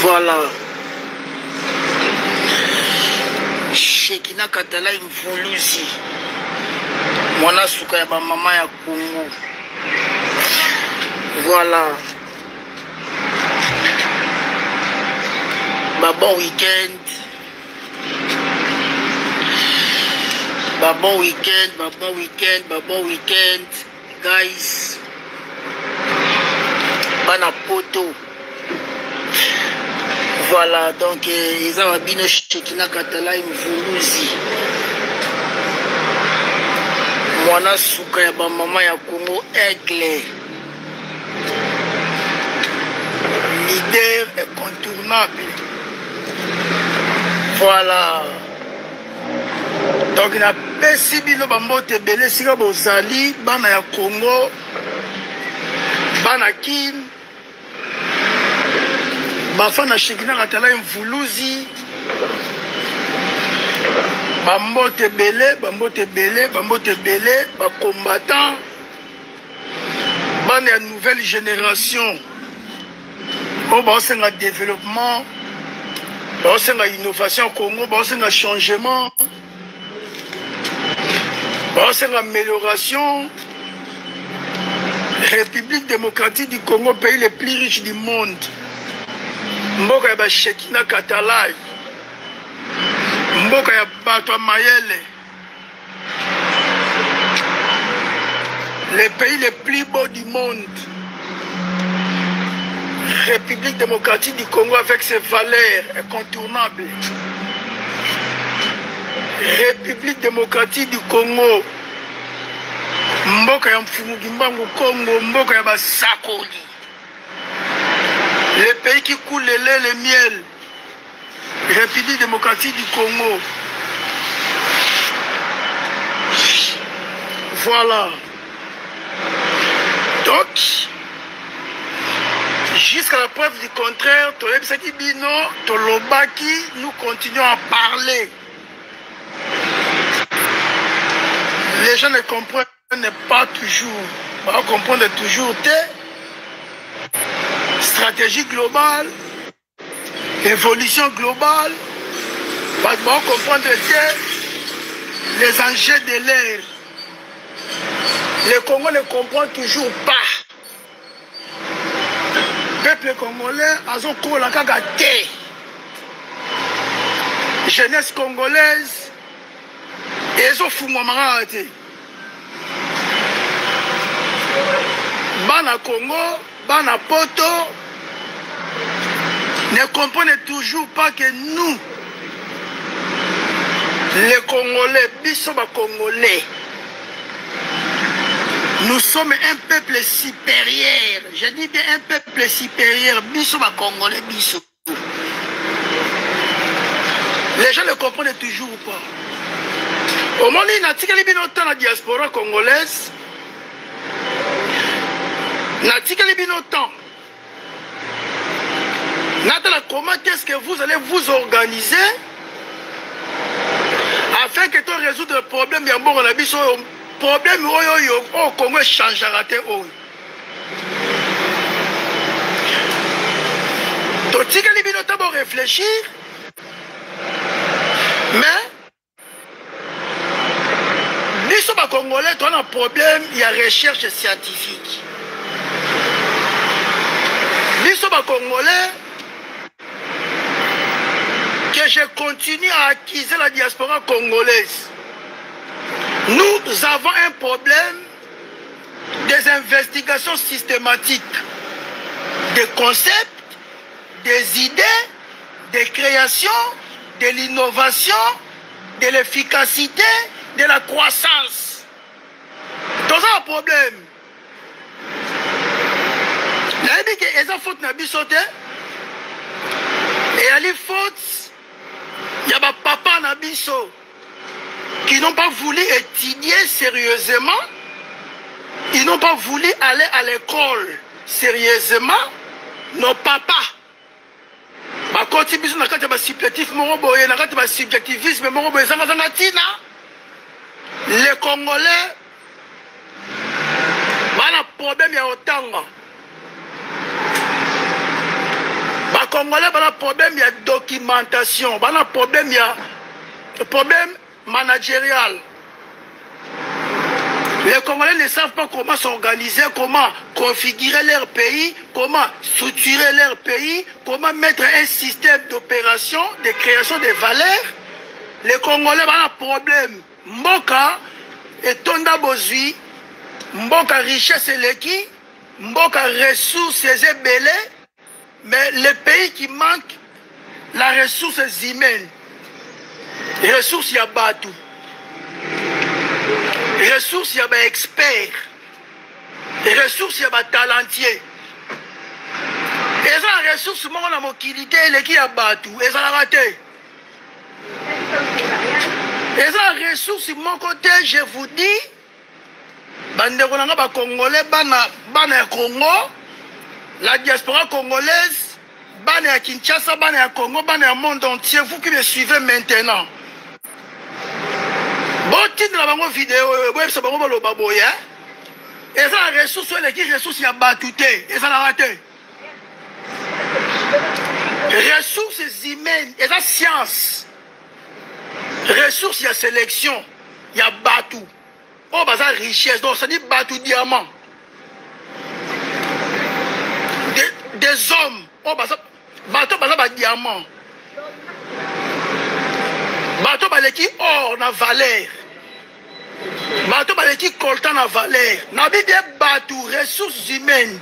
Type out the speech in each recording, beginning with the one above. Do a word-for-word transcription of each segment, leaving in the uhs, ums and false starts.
Voilà. Shekina Katala Mfuluzi. Mwana suka ya ba mama ya Congo. Voilà. Bah bon week-end. Bah bon week-end, bah bon week-end, bah bon week-end. Guys. Bana poto. Voilà, donc ils ont bien Shekina Katala Mfuluzi. Mwana suka ya ba mama ya Congo Aigle. Leader incontournable. Voilà. Donc, il a pessi bino bambote belé sika bozali bana ya Congo, bana kin, bafana Shekina Katala Mfuluzi, bambote belé, bambote belé, bambote belé, ba combattant, bana ya nouvelle génération. Oh, bah, c'est un développement, bah, c'est une innovation au Congo, bah, c'est un changement, bah, c'est une amélioration. République démocratique du Congo, pays le plus riche du monde. Mboka ya ba Shekina Katala, Mboka ya Bato Mayele, le pays le plus beau du monde. République démocratique du Congo avec ses valeurs incontournables. République démocratique du Congo. Mboka ya Mfumugi Mbangu Congo, Mboka ya Basakoli. Le pays qui coule le lait, le miel. République démocratique du Congo. Voilà. Donc, jusqu'à la preuve du contraire, nous continuons à parler. Les gens ne comprennent pas toujours. On comprend toujours des stratégie globale, évolution globale. On comprend les enjeux de l'air. Le Congo ne comprend toujours pas. Peuple congolais a son cours la kagate. Jeunesse congolaise et son fumamaraté. Bana Congo, Bana Poto ne comprennent toujours pas que nous, les Congolais, Bissoba Congolais, nous sommes un peuple supérieur. Je dis bien un peuple supérieur. Bissoba Congolais, Bissou. Les gens ne comprennent toujours pas. Au moment où il y a la diaspora congolaise, comment est-ce que vous allez vous organiser afin que tu résoudre le problème de le problème au Congo changera. Tu as réfléchir, mais nous sommes Congolais, tu as un problème, il y a recherche scientifique. Nous sommes Congolais, que je continue à acquiser la diaspora congolaise. Nous avons un problème des investigations systématiques, des concepts, des idées, des créations, de l'innovation, de l'efficacité, de la croissance. C'est un problème. Il y a des fautes na bisote et il y a des fautes, il y a des papas na biso qui n'ont pas voulu étudier sérieusement, ils n'ont pas voulu aller à l'école sérieusement, nos papas. Ma contribution na kati ba subjectif moroboye na kati ba subjectivisme moroboye zanga zanga tina. Les Congolais bana problème ya otanga. Congolais ont un problème, il y a documentation, il y a un problème, il y a un problème managérial. Les Congolais ne savent pas comment s'organiser, comment configurer leur pays, comment structurer leur pays, comment mettre un système d'opération, de création de valeurs. Les Congolais ont un problème. Mboka et Tonda Bozui, Mboka richesse et l'équipe, Mboka ressources et belé, mais le pays qui manque, la ressource humaine. Les ressources, il y a Batou. Les ressources, il y a des experts. Les ressources, il y a des talentiers. Et les ressources, moi, on a mon qualité, les qui a battu. Et ça l'a raté. Et les ressources, mon côté, je vous dis, bande Congolais, bana Congo, la diaspora congolaise, bana Kinshasa, bana Congo, bana monde entier, vous qui me suivez maintenant. Bon titre la bango vidéo, ouais c'est bango le baboya. Et ça la ressource, les ressources il y a battuté, et ça l'a raté. Ressources humaines, et ça science. Ressources il y a sélection, il y a batou. Oh bah ça richesse, donc ça dit batou diamant. Des, des hommes, oh bah ça bateau bah ça bah diamant. Bateau bah qui or na valeur. Bateau bah qui coltan na valeur. Nabi des bateaux ressources humaines.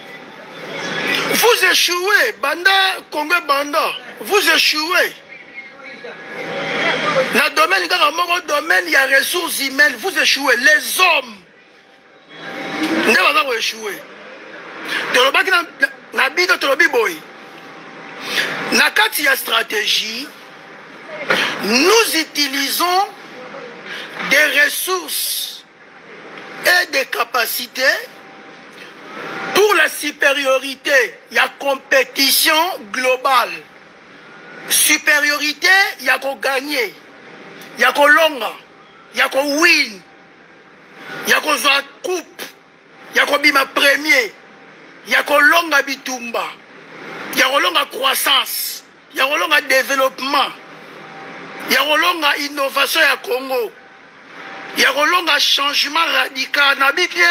Vous échouez, banda Congo banda. Vous échouez. Dans le domaine, dans le domaine, il y a ressources humaines. Vous échouez. Les hommes. Vous allez échouer. Na bido tolobi boy. Na kati ya stratégie. Nous utilisons des ressources et des capacités pour la supériorité. Il y a compétition globale. Supériorité, il y a qu'on gagner. Il y a qu'on longa. Il y a qu'on win. Il y a qu'on soit coupe. Il y a qu'on bima premier. Il y a qu'on longa bitumba. Il y a qu'on longa croissance. Il y a qu'on longa développement. Il y a une innovation à Congo. Il y a un changement radical. Nabi bien.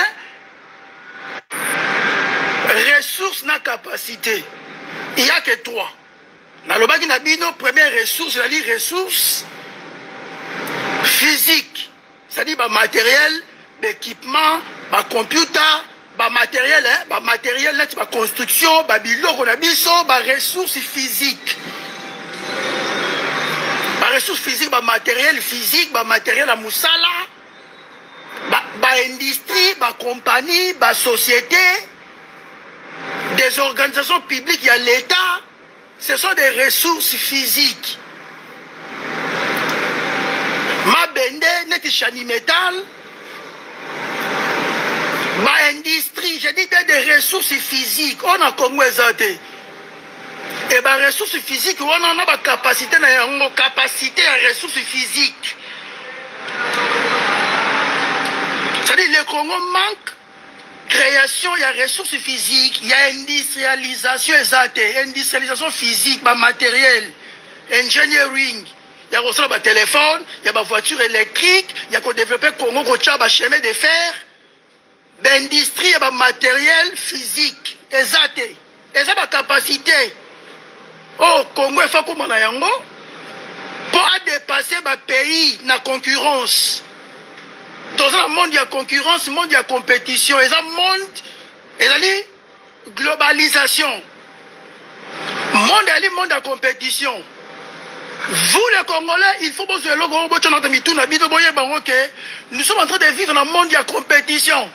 Ressources na capacité. Il n'y a que trois. Dans le bagi nabi nos premières ressources, c'est-à-dire ressources physiques. C'est-à-dire bah, matériel, équipement, bah, computer, bah, matériel, hein, bah, matériel, bah, construction, bah, biloko na biso, bah, ressources physiques. Ba ressources physiques, ba matériel physique, ba matériel à moussala, ba, ba industrie, ba compagnie, ba société, des organisations publiques, il y a l'État. Ce sont des ressources physiques. Ma bende, neti chani métal, ba industrie, je dis des ressources physiques. On a Congo exalté. Et bien, les ressources physiques, on a une capacité, une capacité à ressources physiques. C'est-à-dire, le Congo manque création, il y a ressources physiques, il y a industrialisation exacte, industrialisation physique, bah, matériel, engineering, il y a aussi le téléphone, il y a la voiture électrique, il y a qu'on développe le Congo, qu'on a un chemin de fer, l'industrie, il y a matériel physique, exact, et ça, la capacité. Oh, Congo, il faut qu'on ait un yango pour dépasser le pays dans la concurrence. Dans un monde, il y a concurrence, monde, il y a compétition. Et ça, monde, et ça dit globalisation. Monde, il y a monde de compétition. Vous, les Congolais, il faut que vous nous sommes en train de vivre dans un monde, il y a compétition.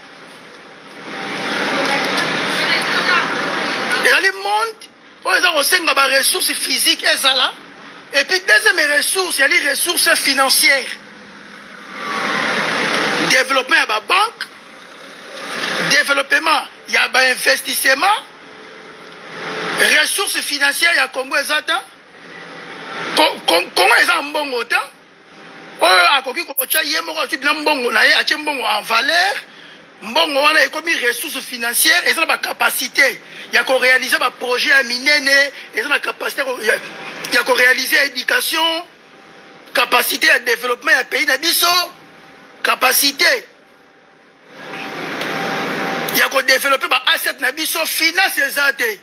Et ça dit monde. On a des ressources physiques et ça là. Et puis deuxième ressources, il y a les ressources financières. Développement, il y a la banque. Développement, il y a l'investissement. Ressources financières, il y a Congo et Zata. Comment est-ce un bon autant? Oh, à Koki Kocha, il y a un bon en valeur. mbongo wana ekomi ressources financières eza na capacité ya ko réaliser ba projet ya minene eza na capacité ya ko réaliser éducation capacité ya développement ya pays na biso capacité ya ko développer ba asset na biso finance eza te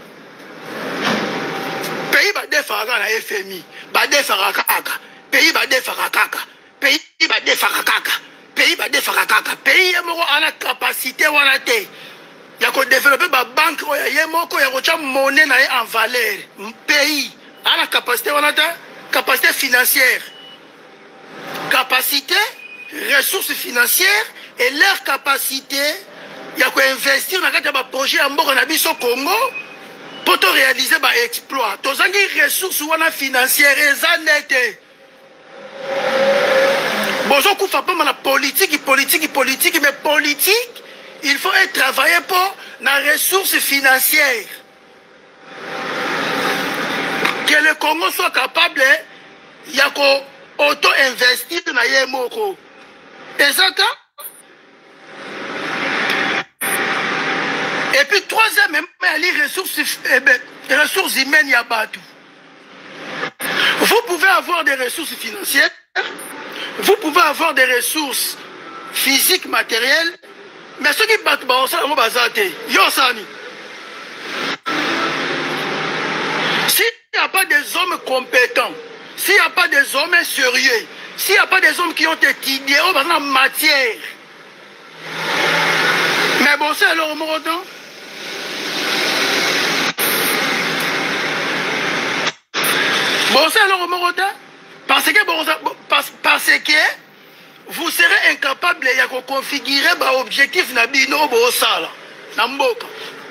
pays ba defara na F M I ba defara kaka pays ba defara kaka pays ba defara kaka pays ba defara kaka pays yemoko ana capacité wana te ya ko développer ba banque oya yemoko ya ko cha monnaie na en valeur pays ana capacité wana te capacité financière capacité ressources financières et leur capacité ya ko investir na kati ya ba projet ya mboko na biso Congo pour réaliser ba exploit tozangi ressources wana financière eza nete bonjour kufa pas la politique politique politique mais politique il faut être travailler pour la ressources financières que le Congo soit capable ya ko auto investir na yemoko exact. Et puis troisième, même les ressources, eh ben, les ressources humaines, ya batou. Vous pouvez avoir des ressources financières, vous pouvez avoir des ressources physiques, matérielles, mais ceux qui battent, bah, on s'en va bazate. Yo sani. S'il n'y a pas des hommes compétents, s'il n'y a pas des hommes sérieux, s'il n'y a pas des hommes qui ont étudié en matière, mais bon, c'est alors au moment. Bon, c'est alors au moment. Parce que, bon, parce, parce que vous serez incapable de configurer l'objectif Nabino Bosala. Namboka.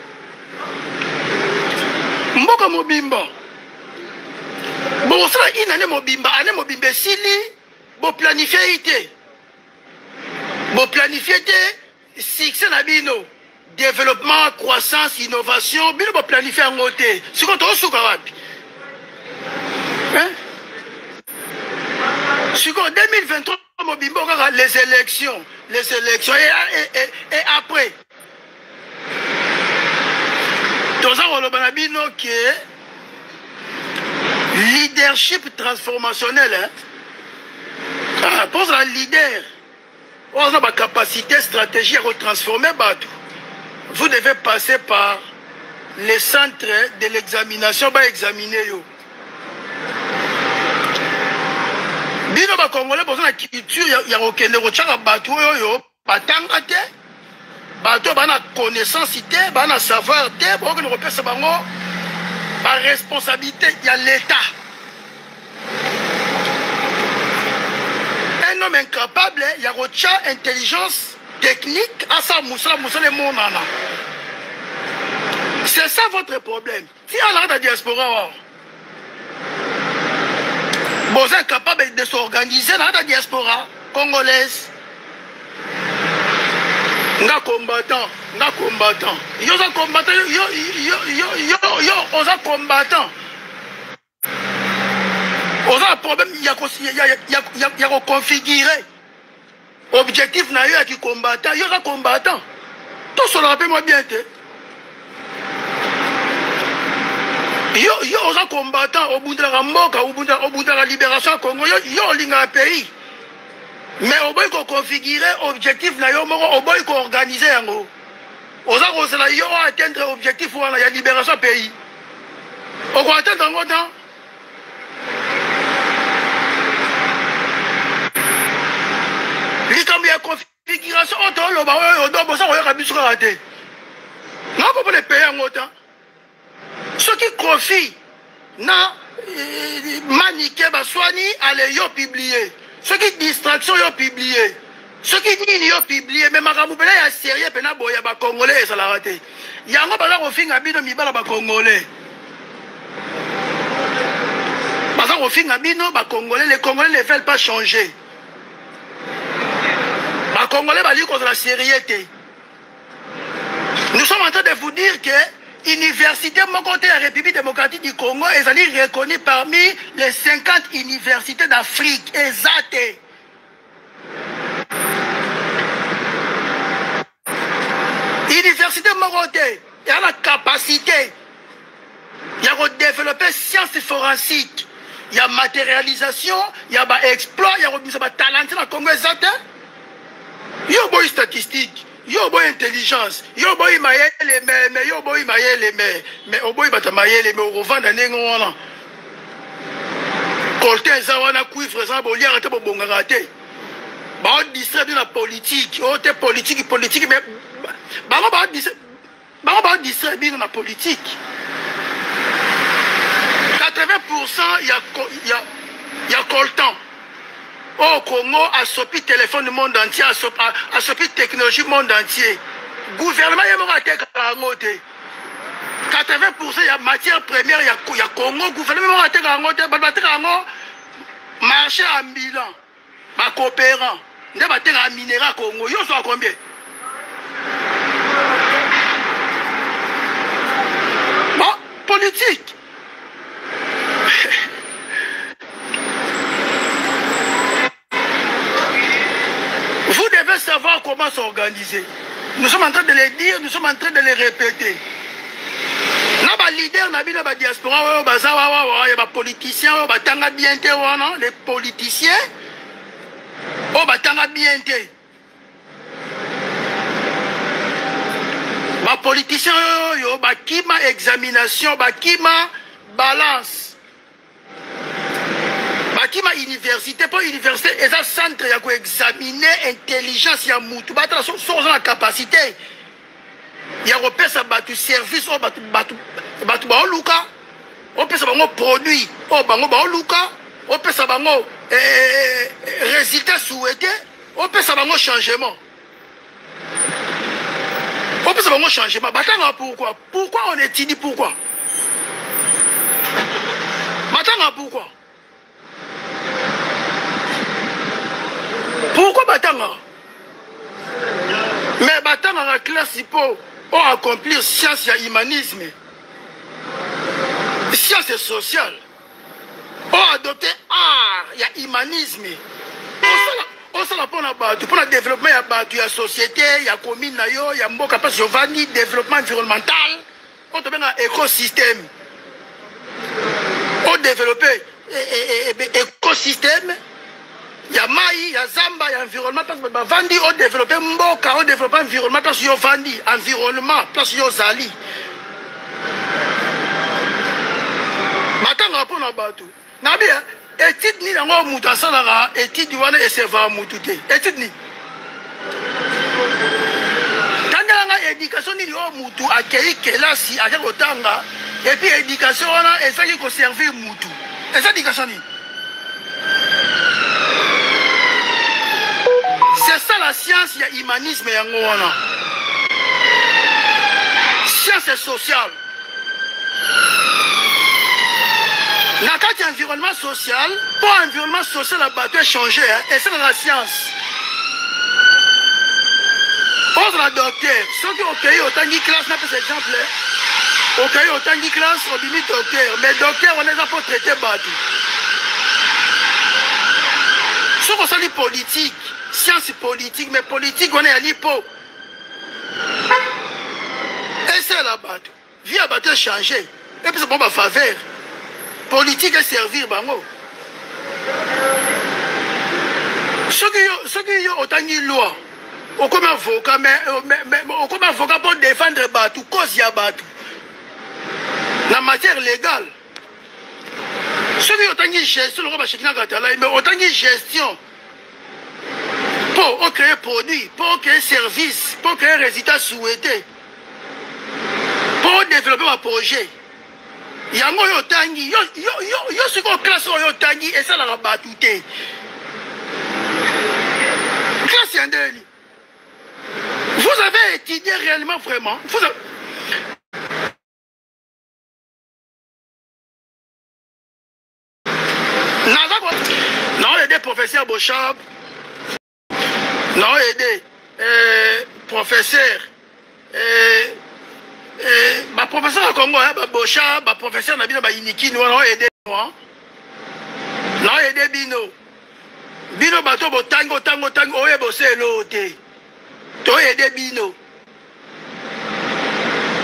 Mboka Mobimba. Bon, ça, il y a Mobimba. Il y a Mobimba. Si vous planifiez, vous planifiez, succès Nabino. Développement, croissance, innovation, bien vous planifier en côté. C'est quand on se rapi. Hein? C'est qu'en deux mille vingt-trois, les élections, les élections, et, et, et, et après. Dans un rôle qui est leadership transformationnel, hein? Ah, pose un leader. On a la capacité stratégique à transformer Batou. Vous devez passer par les centres de l'examination pour examiner. Bino ba Congolais besoin de culture ya okende ko tshaka bato oyo batanga te bato bana connaissance te bana savoir te bo ko le repère bango par responsabilité ya l'état. Un homme incapable ya ko tcha intelligence technique à sa moussa moussa le monana. C'est ça votre problème. Si on a la diaspora vous êtes capable de s'organiser dans la diaspora congolaise. Nga combattant, nga combattant. Yo za combattant, yo yo yo yo yo, on a combattant. On a un problème, il y a il y a il y a configurer. Objectif na yo qui combattant, yo za combattant. Tout cela rappelle-moi bien te. Yo, yo, on a combattant au bout de la Moka, au bout de, au bout de la libération Congo, yo, yo, linga pays. Mais au bout qu'on configure objectif, na yo, au bout qu'on organise, yango. On a qu'on yo atteindre l'objectif ou la libération pays. On va atteindre en temps. Il y a configuration, on doit le barreau, on doit bosser, on va y rater. Non, on peut les payer en temps. Ceux qui confient na maniqué baswani allez yo publier. Ceux qui distraction yo publier. Ceux qui disent yo publier mais makamubela ya sérieux pena boya ba congolais ça la raté. Yango bala ko finga bino mibala ba congolais. Bala ko finga bino ba congolais les congolais ne veulent pas changer. Ba congolais bali ko la sérieux. Nous sommes en train de vous dire que Université mon côté la République démocratique du Congo est reconnue parmi les cinquante universités d'Afrique. Exact. Université Moroté, il y a la capacité. Il y a développer sciences forensiques. Il y a matérialisation, il y a exploit, il y a talent dans le Congo exact. Il y a une statistique, il y a une intelligence, il y a une maille, mais il y a une maille, mais mais au bout de maille, mais au revend d'un égon. Coltin Zawana cuivre, ça va lire un peu bon raté. Bah on distribue la politique, oh t'es politique, politique, mais bah on va distribuer, bah on va distribuer la politique. quatre-vingts pour cent il y a il y a il y a Coltan. Au Congo a sorti téléphone du monde entier, a sorti technologie du monde entier. Gouvernement il y a raté garanté. quatre-vingts pour cent il y a matière première, il y a il y a Congo gouvernement raté garanté, ba raté garango marché à Milan. Ba coopérant, ne ba té un minéral Congo, yo soit combien? Bon, politique. Vous devez savoir comment s'organiser. Nous sommes en train de les dire, nous sommes en train de les répéter. Là, les leaders, la diaspora, les politiciens, les politiciens, les politiciens, qui ma examination, qui ma balance. Qui ma université, pour université, et ça centre, il y a examiner l'intelligence, il y a moutou, il y a la capacité. Il y a repère ça batu service, oh batu batu batu ba luka, on peut ça bango produit, oh bango ba luka, on peut ça bango résultat souhaité, on peut ça bango changement. On peut ça bango changement. Batanga pourquoi? Pourquoi on étudie pourquoi? Batanga pourquoi? Pourquoi Batanga? Mais Batanga la classe pour accomplir science et humanisme, science et sociale, pour adopter art et humanisme. On s'en a pour le développement de la société, il y a commune, il y a mboka parce que développement environnemental, on te met un écosystème. On développe écosystème. Il y a Maï, il y a Zamba, il y a environnement, parce que Vandi, on développe Mboka, on développe environnement, parce que y a Vandi, environnement, parce que y a Zali. Maintenant, on répond à Batou. Nabi, étude ni dans le mouton, ça là, étude du et c'est va moutouté. Étude ni. Quand il y a éducation ni au moutou, à qui est là, si, à quel otanga, et puis éducation, et ça qui conserve moutou. Et ça, éducation ni. C'est ça la science, il y a humanisme et yangoana. Science et sociale. Dans le environnement social, pour l'environnement social, la bateau est changé, hein, et c'est dans la science. Pour la docteur, ceux qui ont payé autant de classe, n'a pas cet exemple, au pays autant de classe, on dit docteur, mais docteur, on les a pas traité bateau. Ce qu'on s'en dit politique. Science politique, mais politique, on est à l'hypo. Et c'est la bateau. Vie à bateau changer. Et puis c'est pour ma faveur. Politique est servir, bango. Ceux qui ont autant de loi, au comme avocat, mais au comme avocat pour défendre bateau, cause y a bateau. La matière légale. Ceux qui ont autant de gestion, mais autant de gestion. Pour créer produit, pour créer service, pour créer résultat souhaité, pour développer un projet. Il y a un yo tangi, yo yo yo yo ce qu'on classe yo tangi et ça la rabatouté. Classe yandeli. Vous avez étudié réellement vraiment. Vous avez... Non, il y a des professeurs Bochab. Non, aider, euh, professeur, euh, euh, ma professeur au Congo, hein, Bocha, ma professeur n'a bien Iniki, nous allons aider, moi. Non, aider Bino. Bino, bateau, tango, tango, tango, oye, bossé, l'autre. Tu aider Bino.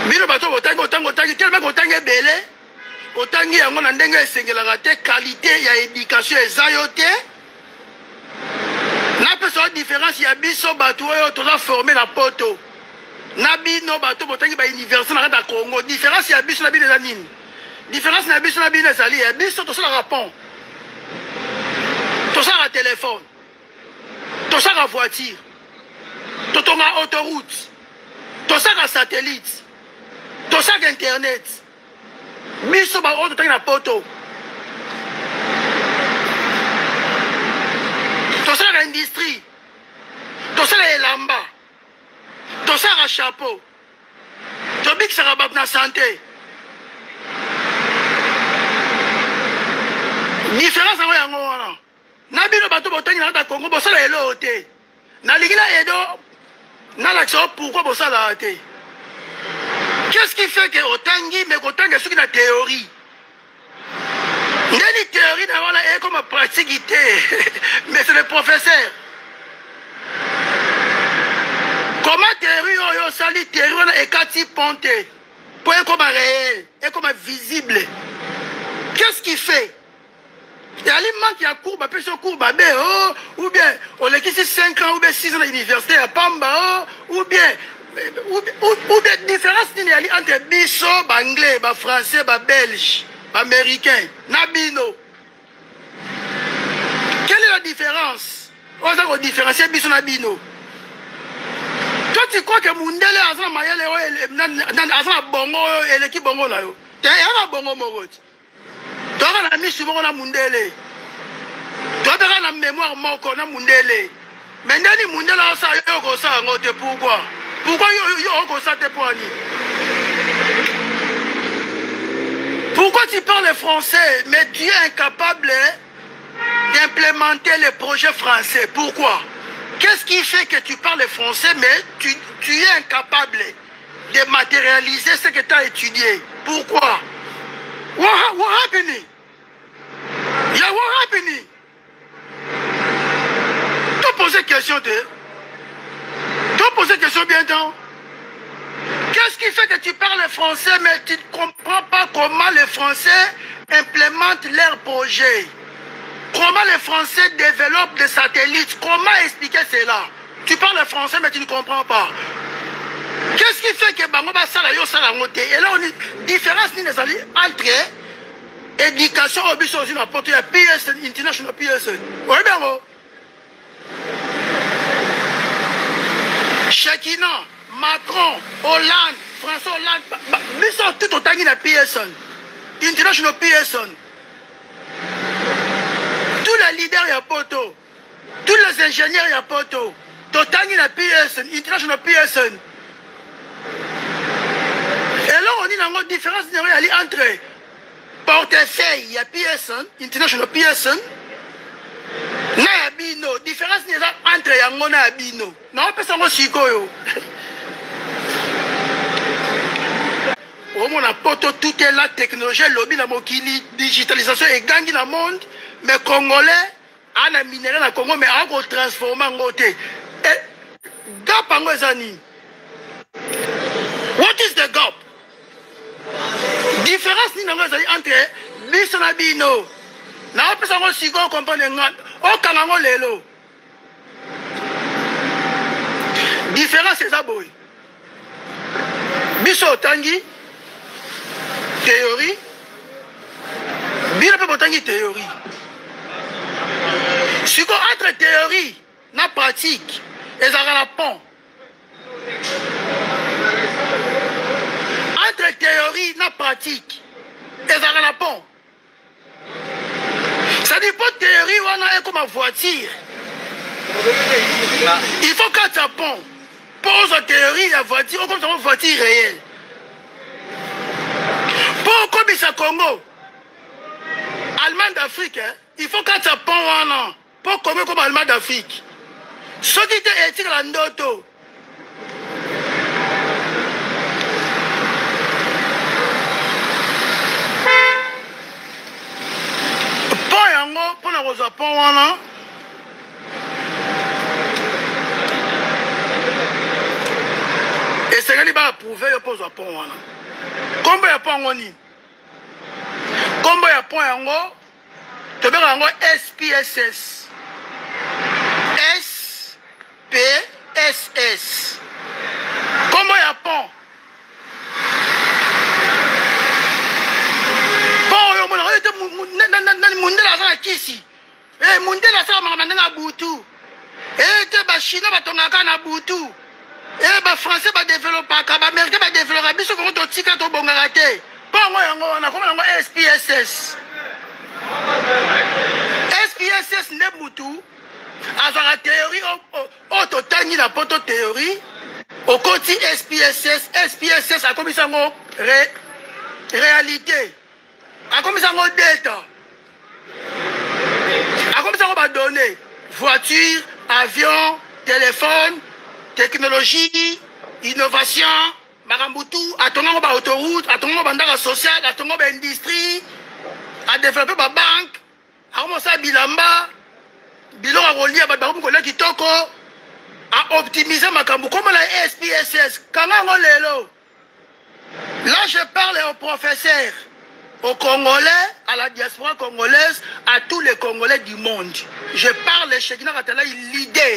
bino bato botangi otangi otangi tellement otangi ebele otangi yango na ndenge esengelaka te qualité ya éducation eza yo te napesa différence ya biso bato oyo toza formé na poto na bino bato botangi ba université na kati ya Congo différence ya biso na bino eza nini différence na biso na bino ezali ya biso tosalaka pont tosalaka téléphone tosalaka voiture totonga autoroute tosalaka satellite tosalaka internet biso baoyo totangi na poto tosalaka industrie tosalaka elamba tosalaka chapeau tobikisaka bato na santé différence yango yango wana na bino bato botangi na kati ya Congo bosala eloo te nalingi na edo nalakisa pourquoi bosalaka te. Qu'est-ce qui fait que otangi mais otangi soki na théorie ndeni théorie na wana e comme pratique mais c'est le professeur comment théorie oyo sali théorie wana ekati ponte pour être comme réel et comme visible. Qu'est-ce qui fait il y a les manques qui a cours bah plus cours bah oh ou bien on les qui cinq ans ou bien six ans à l'université à Pamba oh, ou bien ou, ou, ou bien différence entre biso, anglais, français, belge, américain, nabino. Quelle est la différence? On a différencier biso nabino. Toi tu crois que Mundele a ça mayele a ça bongo et l'équipe bongo là yo. Tu as bongo morot. Toi on a mis sur na Mundele. Toi tu as la mémoire moko na Mundele. Maintenant ni Mundele a ça yo ko ça ngote pourquoi? Pourquoi Pourquoi tu parles français, mais tu es incapable d'implémenter les projets français? Pourquoi? Qu'est-ce qui fait que tu parles français, mais tu, tu es incapable de matérialiser ce que tu as étudié? Pourquoi? What, what happening? Yeah, what happening? Tu as posé question de... Tu as posé question bientôt. Qu'est-ce qui fait que tu parles français mais tu ne comprends pas comment les Français implémentent leurs projets? Comment les Français développent des satellites? Comment expliquer cela? Tu parles français mais tu ne comprends pas. Qu'est-ce qui fait que Bangoba Salayo Salamote? Et là on a une différence entre éducation au but aussi la porte P S N, International P S N. Oui bien. Chekina, Macron, Hollande, François Hollande, ils sont tous autant de P S N, International P S N. Tous les leaders y a poto, tous les ingénieurs y a poto, autant de P S N, International P S N. Et là on dit une différence entre portefeuille y a P S N, International P S N. Na bino différence entre yango na bino na pesa ngo sikoyo au mon poto tout est la technologie lobby na mokili digitalisation et gangi na monde mais congolais ana minerai na Congo mais a ko transformer ngote gap ngo ezani. What is the gap? Différence ni ngo ezali entre biso na bino na pesa ngo sikoyo comprendre ngana o kanango lelo. Différence c'est ça boy. Biso tangi théorie. Bila pe botangi théorie. Si quoi entre théorie na pratique et ça la pont. Entre théorie na pratique et ça la pont. Ça dit pas théorie on a comme ma voiture. Il faut que ça pont. Pose la théorie la voiture comme une voiture réelle. Pour comme ça Congo. Allemand d'Afrique, hein? Il faut que ça pont un an. Pour comme comme Allemand d'Afrique. Ce qui est éthique la ndoto. Pont yango pour la rosa pont un an. Et c'est là qu'il va approuver. approuvé yo pozo pont wana. Kombo ya pont ngoni. Kombo ya pont yango to be yango S P S S. S P S S. Kombo ya pont. Pont yo mona ete mundela sa kisi. Eh mundela sa makamanda butu. Eh te ba China batongaka na butu. Eh ba français ba développer ka ba américain ba développer biso ko to tika to bongaka te. Pongo yango na komona ngo S P S S. S P S S ne mutu azara théorie o to tangi na poto théorie au côté S P S S. S P S S a comme ça ngo ré, réalité. A comme ça ngo data. A comme ça ngo ba donner voiture, avion, téléphone, technologie, innovation, Marambutu, à ton nom autoroute, à ton nom bandara social, à ton nom industrie, à développer ma banque, à commencer à bilamba, bilan à relier à Badbarum Collègue Kitoko, à optimiser ma cambu, comme la S P S S, comment lelo. Là, je parle aux professeurs, aux Congolais, à la diaspora congolaise, à tous les Congolais du monde. Je parle chez Guinée Ratala, leader.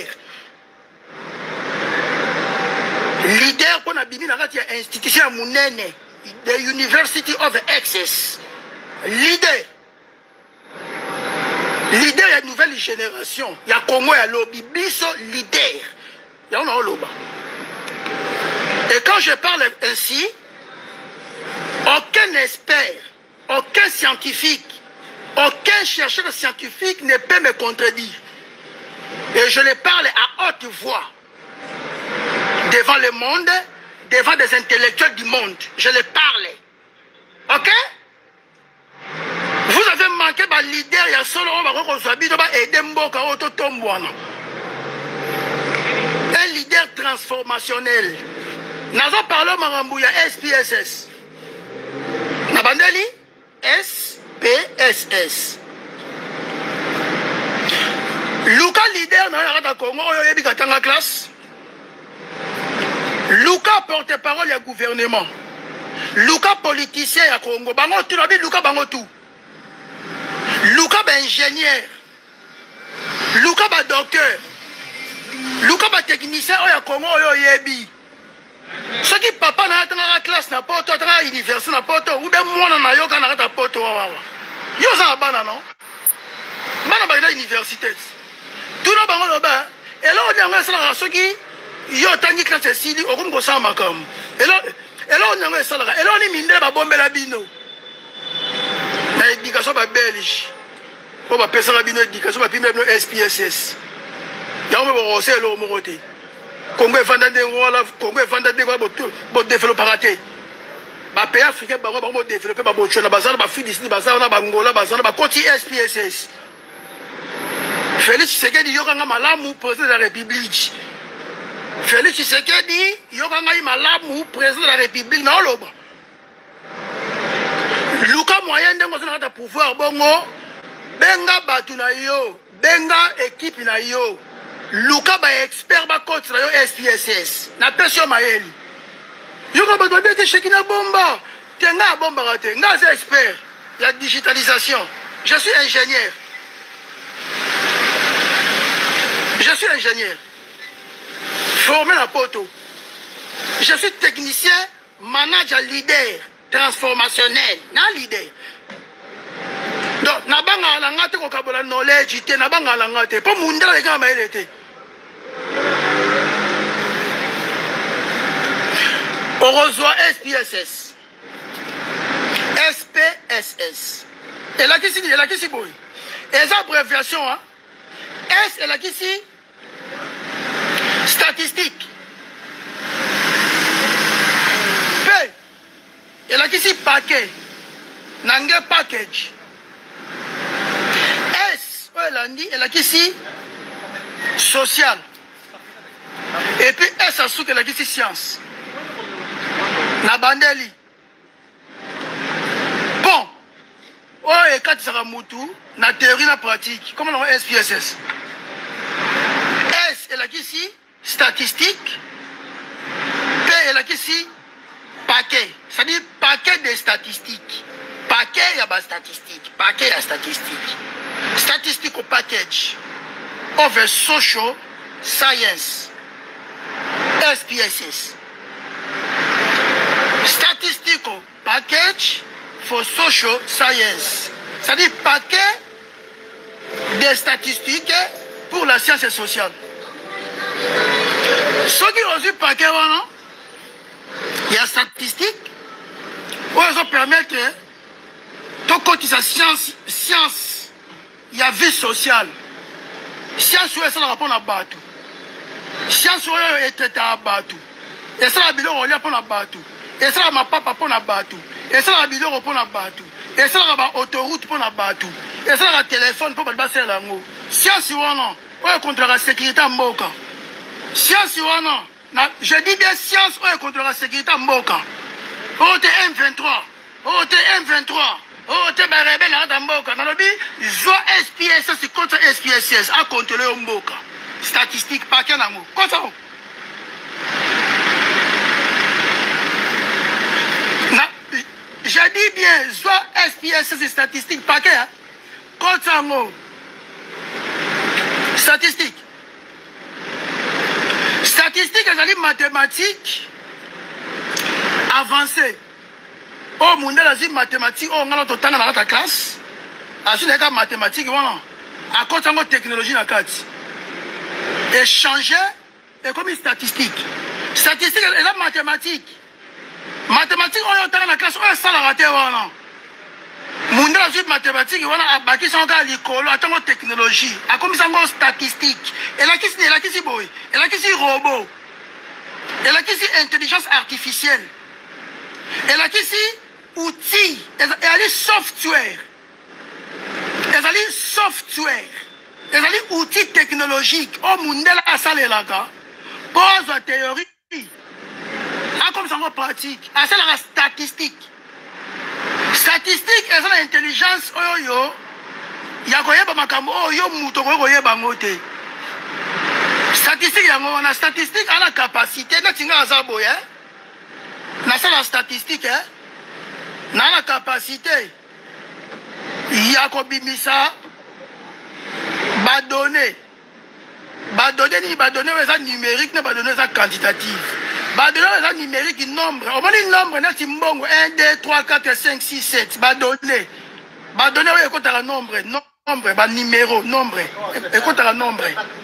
Leader pour l'institution à Mounene, the University of Access. Leader. Leader, il y a une nouvelle génération. Il y a Congo, il y a lobby. Biso, leader. Il y a un lobby. Et quand je parle ainsi, aucun expert, aucun scientifique, aucun chercheur scientifique ne peut me contredire. Et je les parle à haute voix. Devant le monde, devant des intellectuels du monde. Je les parle. Ok? Vous avez manqué un leader, il y a solo un leader transformationnel. Nous avons parlé de Marambouya S P S S. Nabandeli S P S S. Luka leader dans la Congo, il y a une classe. Luka porte-parole du gouvernement. Luka politicien à Congo. Bango tout, Luka bango tout. Luka ba ingénieur. Luka ba docteur. Luka ba technicien au Congo au yebi. Ce qui papa na la classe na poto na université na poto ou bien moi na yoka na ta poto wa. Yo za bana non. Bana ba na université. Tout le bango lo ba. Et là on a ça ce qui yo tangi classe sili okumko sa makam. Et là et là on a ça là. Et là on est minde ba bombela bino. Na éducation ba belge. Pour ba pesa bino éducation ba pimbe no S P S S. Ya on me rosé lo mo côté. Congo vanda de wala Congo vanda de wala bo développer raté. Ba pays africain ba ba développer ba bo chona bazana ba fidi sini bazana ba ngola bazana ba côté S P S S. Félix Tshisekedi yo kanga malamu président de la République. Félix Tshisekedi yo kanga malamu président de la République na loba. Luka moyen ndengo zana ta pouvoir bongo benga batu na yo, benga équipe na yo. Luka ba expert ba coach na yo S P S S. Na pesio maeli. Yo ka ba dobe te shekina bomba. Tenga bomba raté. Nga c'est expert. La digitalisation. Je suis ingénieur. Je suis ingénieur. Formé la poto. Je suis technicien, manager, leader, transformationnel. Na leader. Donc, na banga la ngate ko kabola knowledge te na banga la ngate. Po mundela le kama ele te. On reçoit S P S S. S P S S. Et là qui c'est et là qui c'est boy. Et ça abréviation hein. S et là qui c'est statistique. P et là qui c'est paquet. Nange package. S ouais lundi et là qui c'est social. Et puis S à souk et là qui c'est science. Na bandeli. Bon. Oh et quand ça mutu na théorie na pratique. Comment on S P S S? S et là qui c'est statistique. P et là qui c'est paquet, c'est-à-dire paquet de statistiques. Paquet, il y a des statistiques. Paquet, il y a statistiques. Statistiques au package. Over social science. S P S S. Statistiques au package for social science. C'est-à-dire paquet de statistiques pour la science sociale. Ceux qui ont eu paquet, il y a statistiques où ils permettent de cotiser science, science, il y a vie sociale. Science, c'est le rapport à Batou. Science, c'est le Batou. Et c'est la bilan pour la Batou. Et c'est la papa pour la Batou. Et c'est la bilan pour la Batou. Et c'est la autoroute pour la Batou. Et c'est la téléphone pour la Batou. Science, c'est contre la sécurité en Moka. Science, je dis bien science contre la sécurité en Moka. O T M vingt-trois. O T M vingt-trois. O T M dans Moka. Dans le but, je S P S S contre S P S S à contrôler au Moka. Statistique, pas qu'un amour. Quoi ça? Je dis bien, soit S P S S statistique, pas qu'un. Quoi ça? Statistique. Statistique, c'est mathématiques avancées. Oh, mon Dieu, la mathématiques, oh, on a tout dans la classe. À ce niveau mathématiques, voilà. À cause de la technologie, la carte. Échanger, et comme une statistique. Statistique, et la mathématique. Mathématiques, on a dans la classe, on a ça la raté, voilà. Mon Dieu, la mathématiques, voilà, à bâtir son gars à l'école, à la technologie, à comme ça, on statistique. Et là, qui c'est, là, qui c'est, boy. Et là, qui c'est, robot. Et là, qui c'est, intelligence artificielle. Et là, qui c'est, outils. Et là, software. Et là, software. Et là, outils technologiques. Oh, mon Dieu, là, ça, les là, pose la théorie. Ah, comme ça, on pratique. Ah, c'est la statistique. Statistique, et ça, l'intelligence, oh, yo. Il y a quoi, oh, yo, mouton, oh, yo, bangote. Statistique, on a statistique, on a la capacité, on a la statistique, on a la capacité. Il y a quoi, bimisa, badonné. Badonné, ni badonné, ça numérique, ni badonné, ça quantitatif. Badonné, ça numérique, nombre. On va dire nombre, on a dit bon, un, deux, trois, quatre, cinq, six, sept. Badonné. Badonné, écoute à la nombre. Nombre, bah, numéro, nombre. Écoute à la nombre.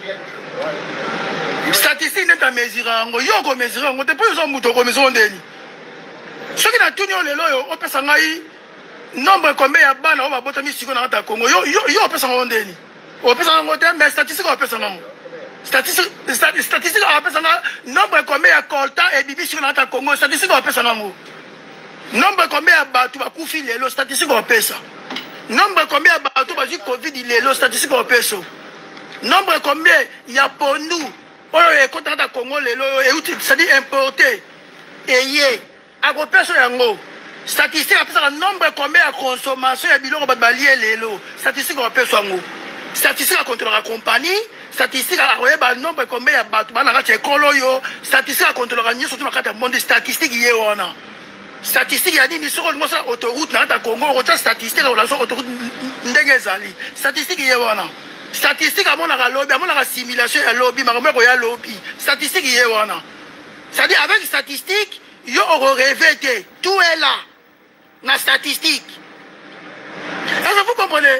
Statistique n'est pas mesurée. Il y a un mesuré. On ne peut pas mesurer. Ce qui a tout le monde, on peut savoir nombre combien il y a ban, on va botter mis sur le Congo. Il y a un peu savoir on peut savoir mais statistique on peut savoir. Statistique, statistique on peut savoir nombre combien il y a coltan et bibi sur le Congo. Statistique on peut savoir. Nombre combien il y a bateau va couper les statistiques on peut ça. Nombre combien il y a bateau va dire Covid il est les statistiques on peut ça. Nombre combien il y a pour nous. Oh, quand on a Congo, c'est-à-dire importé. Et y est, à quoi personne yango. Statistique, après le nombre combien de consommation et bilan va balayer les lots. Statistique, on peut soit statistique à contre la compagnie. Statistique à le nombre combien de bateaux. On a raté coloyo. Statistique à contre la niche surtout dans le monde statistique y est on a. Statistique, il y a dit ni sur le autoroute dans le Congo. On a statistique dans la autoroute ndengezali. Statistique y est on a. Statistique à mon lobby, à mon assimilation à lobby, ma mère a lobby. Statistique y est on a. C'est-à-dire avec statistique, il y a rêvé que tout est là. La statistique. Est-ce que vous comprenez?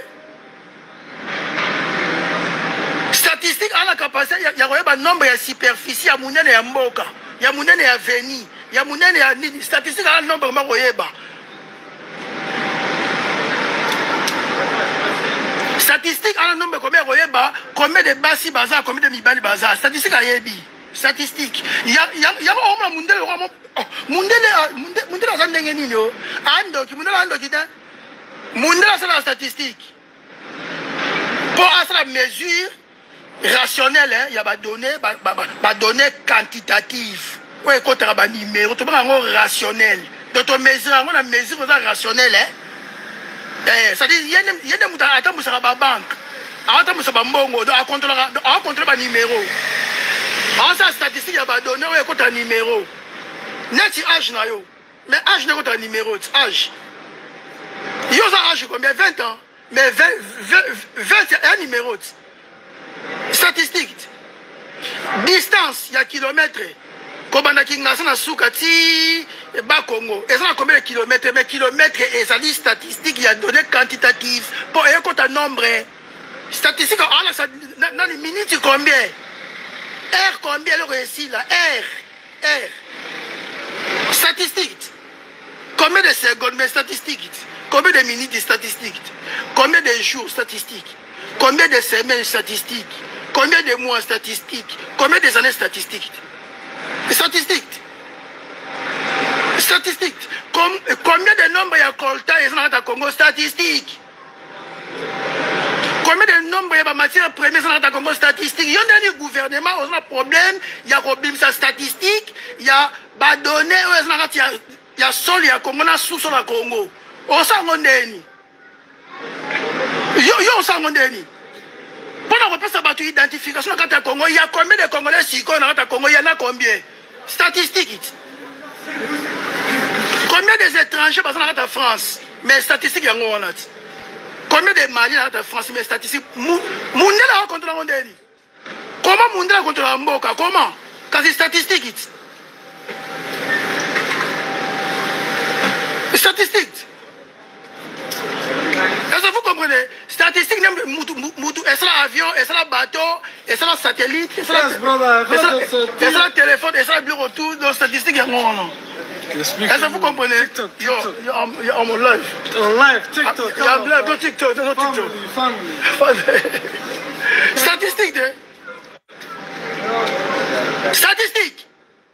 Statistique a la capacité, il y a un nombre de superficie, il y a mon et mboka, il y a mon et aveni, il y a mon et nini. Statistique a un nombre de moyeba. Statistique a un nombre de combien de combien de bassi bazar, combien de mibali bazar. Statistique a yebi. Statistique. Il y a il y a il y a un monde le monde le monde la zande ngeni yo. Ando ki monde la ando ki ta. Monde la c'est la statistique. Pour à la mesure rationnelle, il y a des données, des données quantitatives. Ouais, quand tu as un numéro, tu as un rationnel. Donc tu mesures, on a mesure rationnelle. C'est-à-dire, il y a des gens qui ont une banque. Attends, c'est pas bon, on contrôle un numéro. En sa statistique, il y a des données, on a un numéro. Net âge, Mais âge n'est pas un numéro. Âge. Il y a un âge combien? vingt ans. Mais vingt, vingt, vingt c'est un numéro. Statistique. Distance, il y a kilomètres. Comme on a dit, Soukati, Bas Congo. Et ça a combien de kilomètres? Mais kilomètres, et ça dit statistique, il y a donné quantitatif. Pour un compte à nombre. Statistique, dans les minutes, combien? R, combien le réussit là? R. R. Statistique. Combien de secondes, mais statistiques? Combien de minutes statistiques? Combien de jours statistiques? Combien de semaines statistiques? Combien de mois statistiques? Combien de années statistiques? Statistiques. Statistiques. Com combien de nombres il y a colta et dans le Congo statistique? Combien de nombres il y a matière première dans le Congo statistique? Il y a un gouvernement, on a un problème, il y a un problème statistique, il y a des données, il y a sol, il y a Congo, il y a sous-sol à Congo. On s'en rendait. On s'en rendait. Pendant qu'on passe à l'identification quand tu as Congo, il y a combien de Congolais si on a Congo? Il y en a combien? Statistiques. Combien des étrangers passent dans la France? Mais statistiques, il y a un combien de Maliens dans la France? Mais statistiques. Moundela contre la Mondeli. Comment Moundela contre la Mboka? Comment? Quand c'est statistiques. Statistiques. Est-ce que vous comprenez? Statistiques, est-ce que l'avion, est-ce que le bateau, est-ce que le satellite, est-ce que le téléphone, est-ce que le bureau, tout, les statistiques, il y a non. Est-ce que vous comprenez? TikTok, TikTok. Yo, on mon live. On live, TikTok. Il y a un live, non TikTok, non TikTok. Statistiques, de. Statistiques.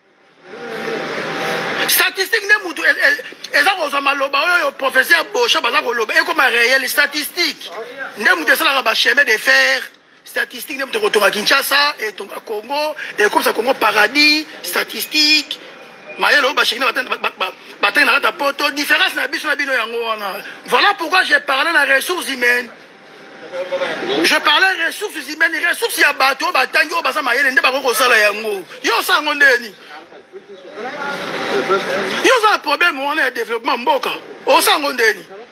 Statistique ne mutu eza ko maloba oyo professeur Bocha baza ko loba eko ma réel statistique ne mutu sala ba chemin de fer statistique ne mutu ko tonga Kinshasa et tonga Congo et comme ça Congo paradis statistique mayelo ba chemin ba ba na ta poto différence na biso na bino yango wana. Voilà pourquoi j'ai parlé de ressources humaines. Je parlais de ressources humaines, les ressources ya bato ba tangi o ba sa mayele nde ba ko sala yango yo sango ndeni. Il y a un problème où on est développement mboka. Au sein de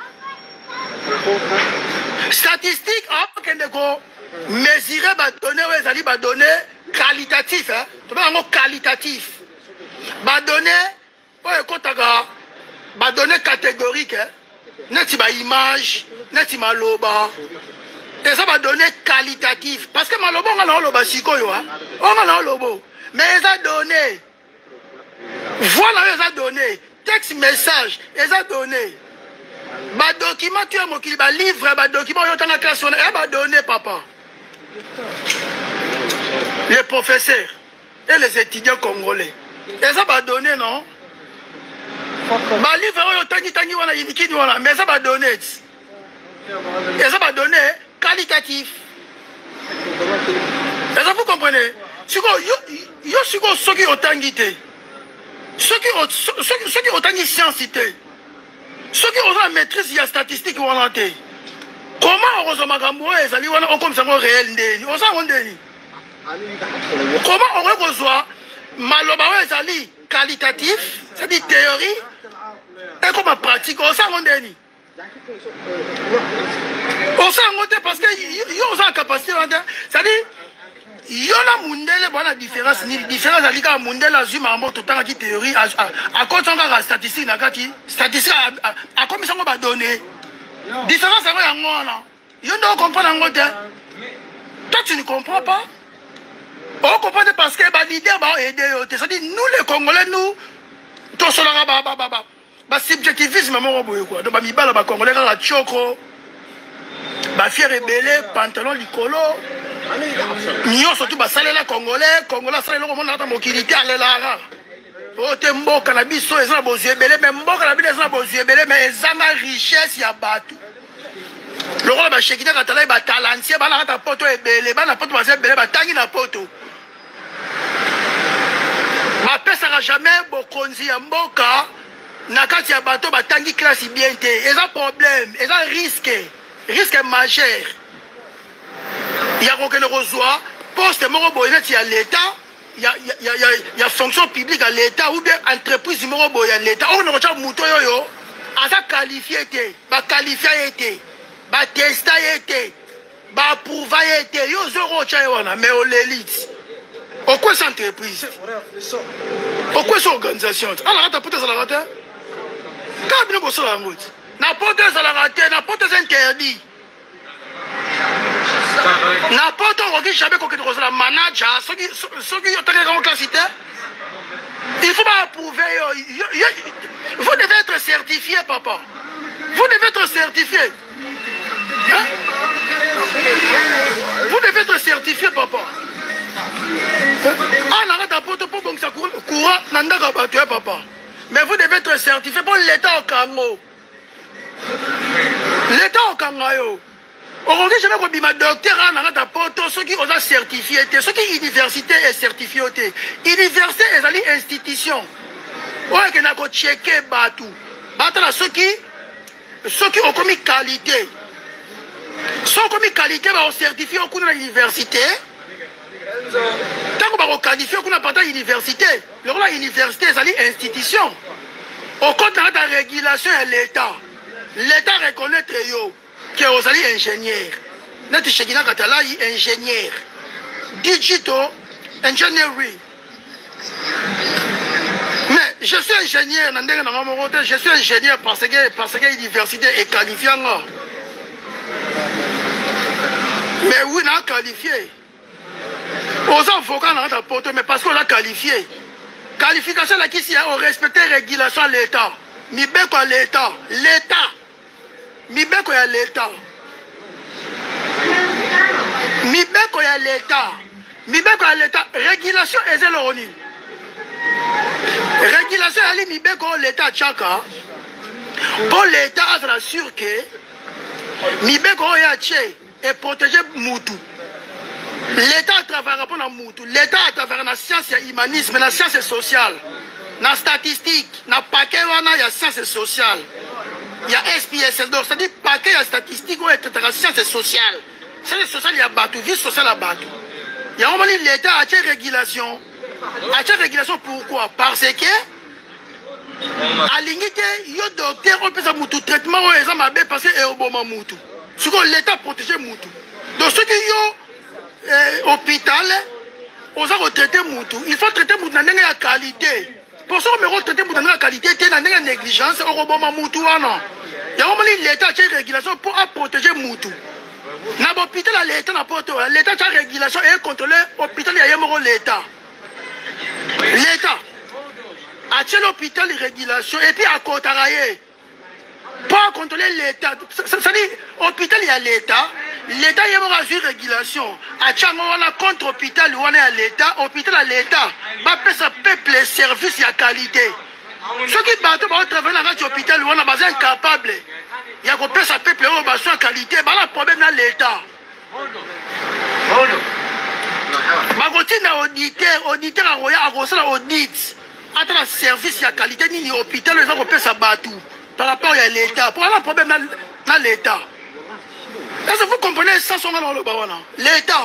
statistique, mesurer les données, les données qualitatives. Les qualitatif. Les données, les données catégoriques. Les images, les maloba. Et ça va donner qualitatif. Parce que maloba, on a un loba sikoyo. On a un lobo. Mais les données. Voilà, ils ont donné. Texte, message, ils ont donné. Bah, document, tu as mon qui va livre, bah, document, ils ont classe, ils ont donné, papa. Les professeurs et les étudiants congolais. Ils ont donné, non? Bah, livre, ils ont donné, mais ils ont donné. Ils ont donné qualitatif. Est-ce que vous comprenez? Si vous avez ce qui ont donné. Ceux qui ont autant de science, ceux qui ont la maîtrise de la statistique, comment on reçoit comme ça réel? Comment on reçoit maloba qualitatif, c'est-à-dire théorie, et comment pratique? On s'en rend on s'en rend parce qu'il y a une capacité, c'est-à-dire il y a la différence, la différence avec la mondiale, tout le temps qui théorie, à cause de la statistique, statistique, à quoi ça va donner? Différence avec la mondiale. Il y a un comprendre. Toi, tu ne comprends pas. On comprend parce que l'idée va aider. C'est-à-dire, nous les Congolais, nous, tout cela, bah, subjectivisme, donc, bah, mi bala, bah, Congolais, la choco, bah, fier rebelle, pantalon, licolo. Nous surtout les Congolais, Congolais, les Congolais, les mobilité à l'Elara. Oh, t'es mort, cannabis, ils sont beaux yeux belés, mais mort, cannabis, ils sont beaux yeux belés, mais ils ont la richesse, il y a battu. Le roi de Chekita, quand il a talancier, il a un poteau et belé, il a un poteau, il a un poteau. Ma paix sera jamais bokonzi en boka, nakati ya bateau, batangi classe bien té. Ils ont problème, ils ont risque, risque majeur. Il y a aucun reçoit, poste moro boyenet, il y a l'État, il y a, y, a, y, a, y a fonction publique à l'État ou bien entreprise numéro boy à l'État. On a mouton yo, à ça qualifié été, bah qualifié été, bah testé été, bah approuvé été, yo zéro chayona, mais on l'élite. Pourquoi cette entreprise? Pourquoi cette organisation? Alors, tu as pour tes salariés? Quand tu as sur la route, n'importe tes salariés, n'importe tes interdits. N'importe qui jamais qu'on ait la manager, ceux qui ont été en classe, il faut pas approuver. Vous devez être certifié, papa. Vous devez être certifié. Hein? Vous devez être certifié, papa. Ah, arrête à porte pour que ça court, papa. Mais vous devez être certifié pour l'État au Congo. L'État au Congo. Aujourd'hui, je vais dire que le docteur a porté ceux qui ont certifié, ceux qui université est certifié. Université est une institution. Ouais, qui n'a pas checké Batou. Batou, ceux qui ceux qui ont commis qualité. Ceux qui ont commis qualité, ils ont certifié au cours de l'université. Tant qu'on va qualifier, on n'a pas d'université. L'université est une institution. Au compte de la régulation de l'État. L'État reconnaît que vous êtes ingénieur. Notre chekina katala est ingénieur. Digital engineering. Mais je suis ingénieur. Je suis ingénieur parce que parce que l'université est qualifiée. Mais oui, on a qualifié. Aux avocats, on a porté, mais parce qu'on l'a qualifié. Qualification là qui on respecte la régulation de l'État. Mibeko à l'État. L'État. Mibeko à l'État. Mibeko à l'État. Mibeko à l'État. Régulation est zéloroni. Régulation est Mibeko à l'État tchaka. Pour l'État, on assure que Mibeko à tché et protéger Moutou. L'État travaille pour la Moutou. L'État travaille dans la science et l'humanisme, dans la science et sociale. Dans la statistique, dans le paquet, il y a science et sociale. Il y a S P S L. Donc, c'est-à-dire paquet, il y a statistique, il y a science et sociale. Science et sociale, il y a Batou. Vie sociale, il y a Batou. Il y a vraiment l'État a une régulation. A une régulation pourquoi? Parce que à l'unité, il y a docteur, on peut faire Moutou. Traitement, on est en parce que c'est au bon Moutou. Ce que l'État protège Moutou. Donc, ceux qui ont Euh, hôpital, on a retraité Moutou. Il faut traiter Moutou dans la qualité. Pour ça, on va traiter Moutou dans la qualité, dans la négligence, on va Moutou. Il y a vraiment l'État qui a une régulation pour protéger Moutou. Dans l'hôpital, l'État n'a pas l'État a une régulation et contrôler l'hôpital, il y a l'État. L'État a l'hôpital, une régulation et puis à côté, pour contrôler l'État. C'est-à-dire, l'hôpital, il y a l'État. L'État, il y a une régulation. À Tchang, on a contre l'hôpital, on est à l'État. L'hôpital, à l'État. Il y a peuple, les services, il y a qualité. Ceux qui battent, on travaille dans l'hôpital, on a besoin incapable. Il y a un peuple, on a besoin de qualité. Il y a un problème dans l'État. Ma routine est auditeur, auditeur à Roya, à Rosa, audit. Entre le service, il y a qualité, ni l'hôpital, les gens peuvent s'abattre. Par rapport à l'État. Pour avoir un problème dans l'État. Est-ce que vous comprenez ça son dans le Bawana? L'État.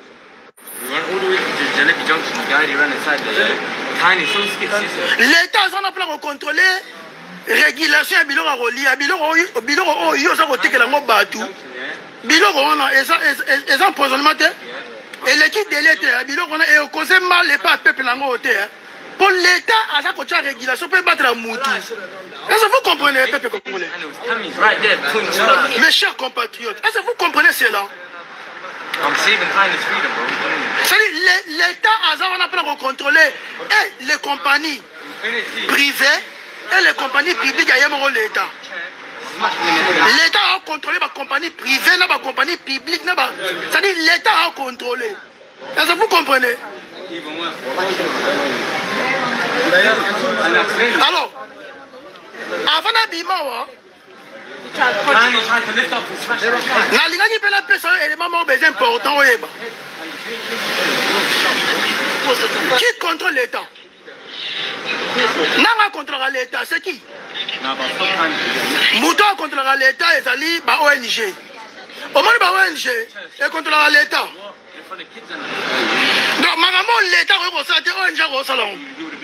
L'État, ça n'a pas à contrôler régulation à Bilor à Roli, à Bilor au Bilor au Yosaroté que la mot Batou. Bilor on a et empoisonnement. Et l'équipe de l'État, à Bilor on a et au conseil mal les pas peuple en haut. Pour l'État, à sa côté de régulation, peut battre la Moutou. Est-ce que vous comprenez, peuple congolais? Mes chers compatriotes, est-ce que vous comprenez cela? C'est-à-dire, l'État, on a pas contrôler et les compagnies privées et les compagnies publiques, il y a l'État. L'État a contrôlé les compagnies privées, les compagnies publiques. C'est-à-dire, l'État a contrôlé. Est-ce que vous comprenez? Alors, avant d'abîmer, la ligne qui peut la personne est élément important. Qui contrôle l'État? N'a contrôle l'État, c'est qui? Mouton contrôle l'État et Zali, bah O N G. Au moins, bah O N G, et contrôle l'État. donc makambo l'État rekosala te oyo nja kosala ngo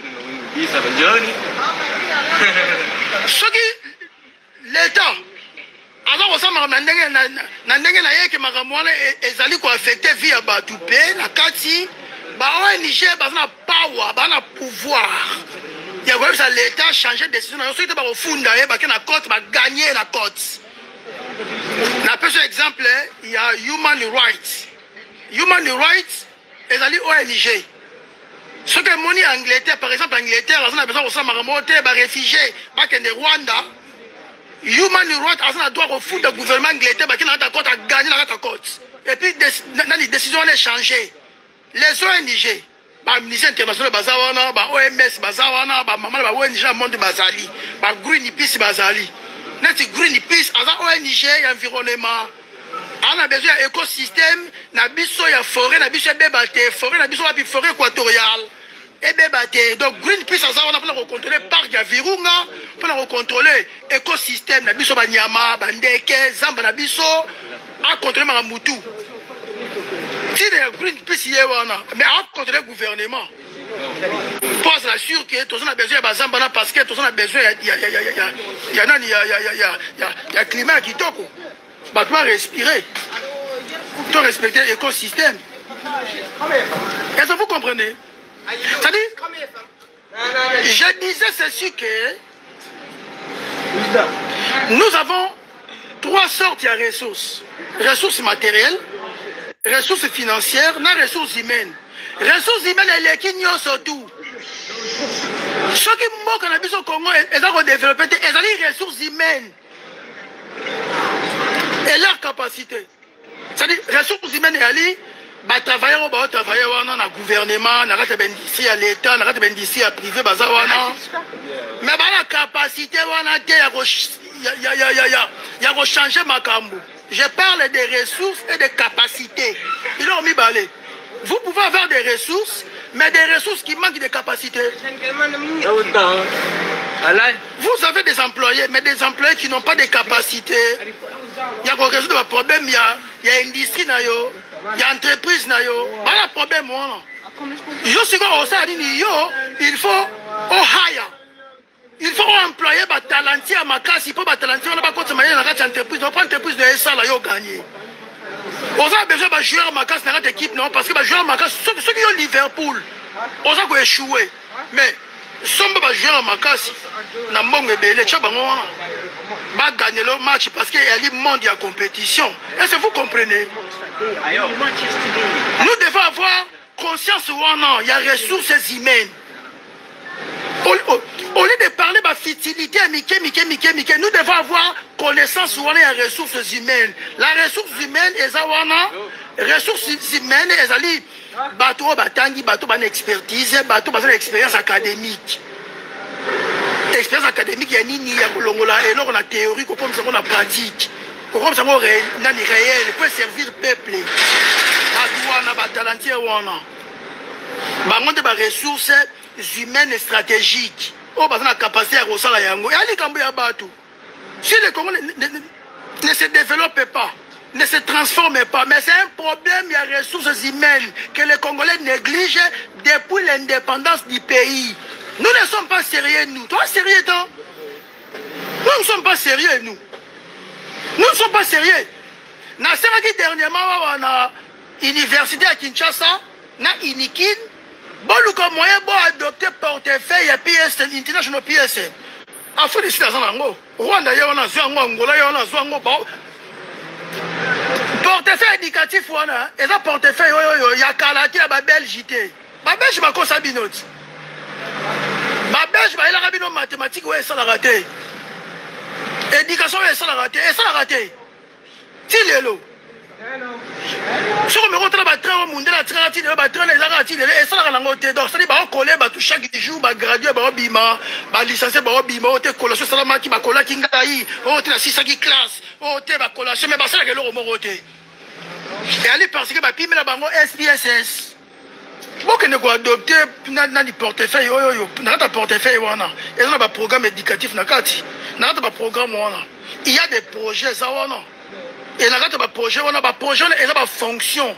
soki l'État aza kosala na ndenge na ndenge na ye ke makambo wana ezali koaffecte vie ya bato mpe na kati ba O N G baza na power baza na pouvoir ya koyebisa l'État changer décision na yo soki te bakofunda ye bake na cote baganye na cote. Na pese exemple il y a human rights. Human rights ezali O N G. Ce que moni Angleterre par exemple Angleterre on a besoin de ça makambo te ba réfugiés ba kende Rwanda. Human rights azana droit au foot de gouvernement Angleterre ba kina ta cote a gagner na ta cote. Et puis dans les décisions ont changé. Les O N G ba Amnesty International bazawana ba O M S bazawana ba mama ba O N G monde bazali ba Greenpeace bazali. Neti Greenpeace aza O N G ya environnement. On a besoin d'un écosystème, na biso ya forêt, na biso ya bébate, forêt, na biso ya forêt équatoriale. Et bébate. Donc Greenpeace aza on a pour contrôler parc ya Virunga, pour contrôler écosystème, na biso ba nyama, ba ndeke, zamba na biso, a contrôler ma mutu. Si le Greenpeace y est wana, mais a contrôler le gouvernement. Pour s'assurer que tous on a besoin de zamba parce que tous on a besoin il y a il y a il y a il y a il y a il y a il y a il y a climat qui toque. Bah, tu dois respirer. Tu dois respecter l'écosystème. Est-ce que vous comprenez? C'est-à-dire, je disais ceci que nous avons trois sortes de ressources. Ressources matérielles, ressources financières, et ressources humaines. Ressources humaines, elles sont qui n'y surtout. Ceux qui manquent au Congo, ils ont développé des ressources humaines. Et leur capacité. C'est-à-dire, les ressources humaines, elles sont travailler au bas, travailler dans le gouvernement, dans l'industrie à l'État, dans l'industrie à privé, mais la capacité, il y a changé ma cambo. Je parle des ressources et des capacités. Ils ont mis balai. Vous pouvez avoir des ressources, mais des ressources qui manquent de capacité. Vous avez des employés, mais des employés qui n'ont pas de capacité. Il y a des problèmes, il y a, il y a industrie, il y a entreprise, il y a un problème. Je suis il faut au hire. Il faut employer des talentés à ma classe, il faut des talentés, on n'a pas continué dans l'entreprise, on prend l'entreprise de S A, là, ils ont gagné. On a besoin de jouer à ma classe dans notre équipe, non, parce que les joueurs à ma classe, ceux qui ont Liverpool, on a échoué. Mais, si on va jouer à ma classe, on a gagner le match parce qu'il y a le monde de la compétition. Est-ce que vous comprenez? Nous devons avoir conscience où il y a ressources humaines. Au, au, au lieu de parler de fertilité, nous devons avoir connaissance où il y a ressources humaines. La ressource humaine est les ressources humaines, elles bateau batangi, bateau ban expertise, bateau ban expérience académique. Expérience académique, il y a ni ni longola et là on a théorie, comme ça on a pratique, comme ça on a réel, peut servir le peuple. Bateau na batalantier wana. Bango de ba ressources humaines et stratégiques. Oh bah on a capacité à resala yango. Et ali kambo ya bateau. Si le Congo ne, ne, ne se développe pas, ne se transforme pas, mais c'est un problème, il y a ressources humaines que les Congolais négligent depuis l'indépendance du pays. Nous ne sommes pas sérieux, nous. Toi, sérieux, toi? Nous ne sommes pas sérieux, nous. Nous ne sommes pas sérieux. Nous avons dernièrement à l'université à Kinshasa, na Inikin, bon, le moyen bon adopter portefeuille à P S N, International P S N. Afrique du Sud, Rwanda, on a besoin Angola, on a besoin portefeuille éducatif, et ça portefeuille, il y a Kalaki, il y a Belgique. Ma Belgique, ma cosa binote. Ma Belgique, il y a rabino mathématiques, ouais, ça l'a raté. Éducation, ouais, ça l'a raté. Et ça l'a raté. Tilelo. Si on me retrouve à train au monde, la train, il y a train, les arrêts, et ça l'a raté. Donc, ça dit, bah, on collait, bah, chaque jour, bah, gradué, bah, bima, bah, licencié, bah, bima, on était collation, salama, qui m'a collé, qui ngaï, on était la six classe, on était, bah, collation, mais bah, ça, là, l'euro, moroté. Et allez, parce que, bah, pime, la bango, S P S S. Bon, que nous adopter dans le portefeuille, dans le portefeuille, et dans le programme éducatif, dans le programme, il y a des projets, ça, et dans le projet, on a des projets, et dans la fonction.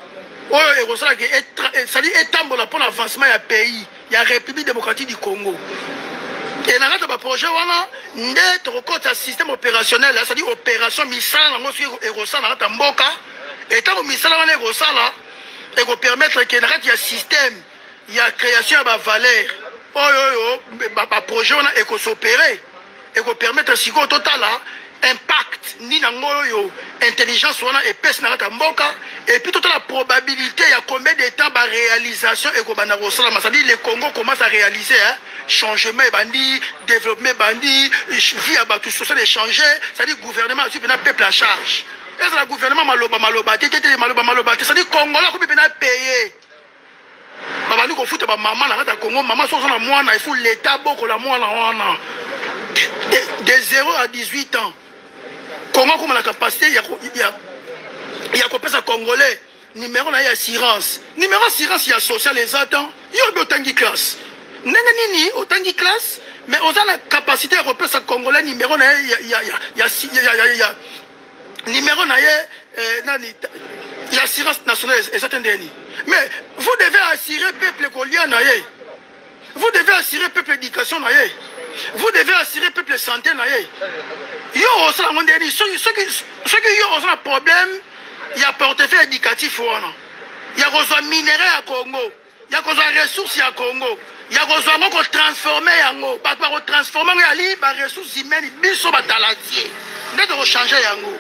oyo ekosalaka c'est-à-dire etambola pour l'avancement ya pays ya République démocratique du Congo. Et dans notre projet, on a un système opérationnel, c'est-à-dire opération misala, on a un mboka, et tant que misala, on a un et qu'on permettre qu'il y ait un système, il y a création de valeur. Oh, oh, oh, projet, on a éco s'opérer, et qu'on permettre si au total impact, ni dans intelligence, on a épaisse dans notre mboka, et puis toute la probabilité, il y a combien de temps de réalisation, et qu'on a c'est-à-dire le Congo commence à réaliser, hein. Changement bandit, développement bandit, vie à tout social échangé, c'est-à-dire gouvernement aussi un peuple à charge. Est-ce que le gouvernement maloba maloba, maloba maloba, c'est-à-dire Congolais qui peut payer. Baba nous confute ba maman na ta Congo, maman so na moi na il faut l'état boko la moi na de zéro à dix-huit ans. Congo comme la capacité il y a il y a il y a quoi ça Congolais numéro na assurance. Numéro assurance il y a social les attend. Il y a autant classe. Nini autant de classe, mais on a la capacité à repérer ce Congolais numéro na il y a il y a il y a il y a numéro na il y a assurance nationale et certains derniers. Mais vous devez assurer peuple colien na ye. Vous devez assurer peuple éducation na ye. Vous devez assurer peuple santé na ye. Yo ça on dit ceux qui ceux qui yo ont un problème, il y a portefeuille éducatif wana. Il y a besoin minerais à Congo. Il y a besoin ressources à Congo. Il y a besoin de transformer yango, pas de transformer les ressources humaines, biso batalatier. N'est de changer yango.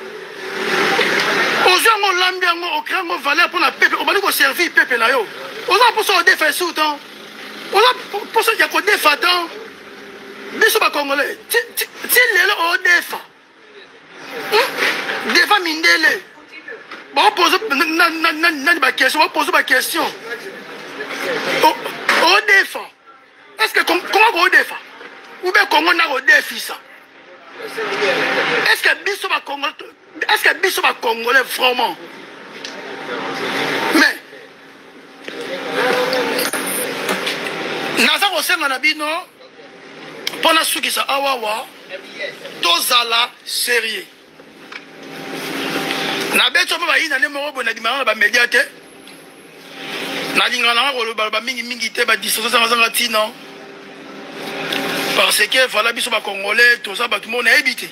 Aux gens on l'ambi yango, on crée une valeur pour la peuple, on va nous servir peuple là yo. On a pour ça on défait sous temps. On a pour ça qu'il y a qu'on défait temps. Biso ba congolais. Ti ti lelo on défait. Défait mindele. Bon on pose na na na na ba question, on pose ba question. On défend. Est-ce que comment on défend? Ou bien comment on a un défi ça? Est-ce que Bissot va Congolais? Est-ce que Bissot va Congolais vraiment? Mais Naza Rosenga Nabino pendant ce qui ça awawa tozala sérieux. Nabeto ba ina ne mo bo na dimara ba médiateur. Parce que voilà biso ba congolais tout ça ba tout monde a habité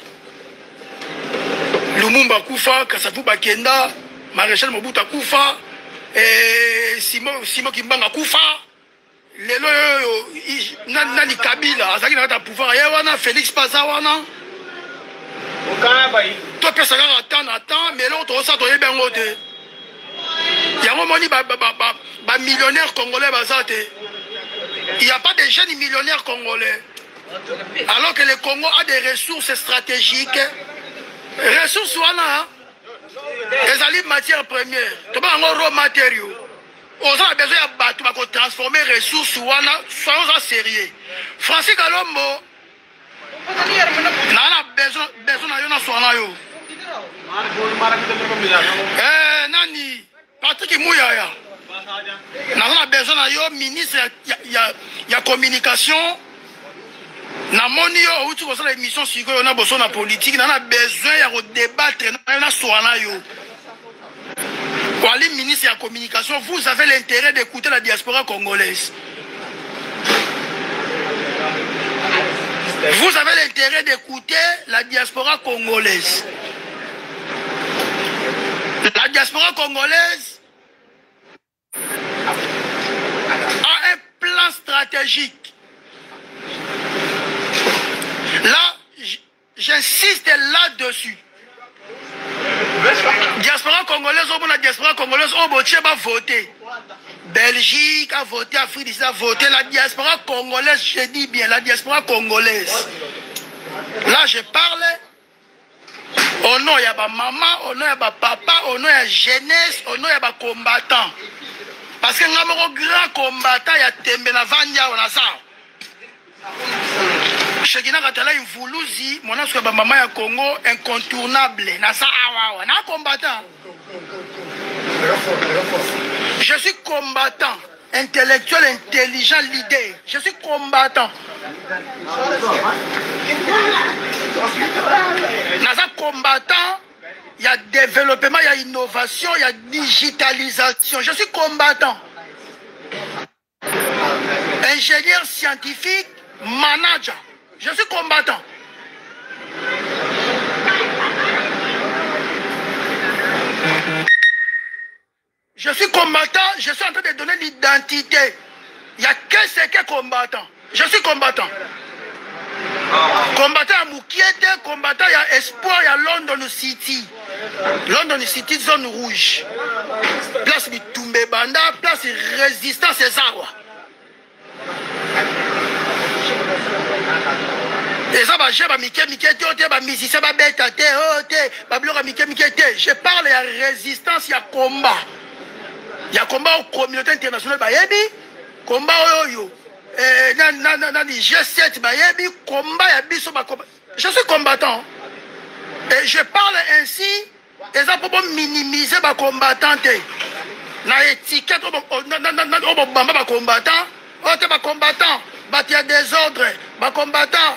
Lumumba kufa Kasavu bakenda Maréchal Mobutu kufa et Simon Simon Kimbanga kufa lelo nani Kabila azaki na ta pouvoir ya wana Félix Pazawana okana to pesa ka attendre attendre mais là on ça to yebengo te ya moni ba ba ba millionnaire congolais bazate. Il n'y a pas de jeunes millionnaires congolais. Alors que le Congo a des ressources stratégiques. Ressources wana les alliés matières premières. Tu as un raw matériaux. On a besoin de battre pour transformer les ressources wana soyons sérieux. Francis Galombo n'a besoin besoin de soigner yo. Eh nani Patrick Mouyaya. Nous avons besoin d'un ministre de la communication. Nous avons besoin de l'émission sur la politique. Nous avons besoin de débattre. Pour aller ministre de la communication, vous avez l'intérêt d'écouter la diaspora congolaise. Vous avez l'intérêt d'écouter la diaspora congolaise. La diaspora congolaise a un plan stratégique. Là, j'insiste là-dessus. Diaspora congolaise, la diaspora congolaise, on va voter. Belgique a voté, Afrique du Sud a voté. La diaspora congolaise, je dis bien, la diaspora congolaise. Là, je parle au nom de ma maman, au nom de ma papa, au nom de la jeunesse, au nom de ma combattant. Parce que nous avons un grand combattant, il y a Tembe na Vanya, on a ça. Je dis que une Voulouzi, mon ancien maman ya Congo, incontournable. Na ça, on a un combattant. Je suis combattant, intellectuel, intelligent, leader. Je suis combattant. Naza combattant, il y a développement, il y a innovation, il y a digitalisation. Je suis combattant. Ingénieur scientifique, manager. Je suis combattant. Je suis combattant, je suis en train de donner l'identité. Il n'y a que ce qui est combattant. Je suis combattant. Combattant à Moukiete, combattant à Espoir, il y a London City. London City, zone rouge. Place Bitumbe Banda, place résistance et Zawa. Et ça, je parle de résistance, il y a combat. Il y a combat aux communautés internationales. Combat au G sept, combat, je suis combattant. Et je parle ainsi, et ça pour minimiser les combattants. La étiquette, combattant, combattant, il y a des ordres, combattant,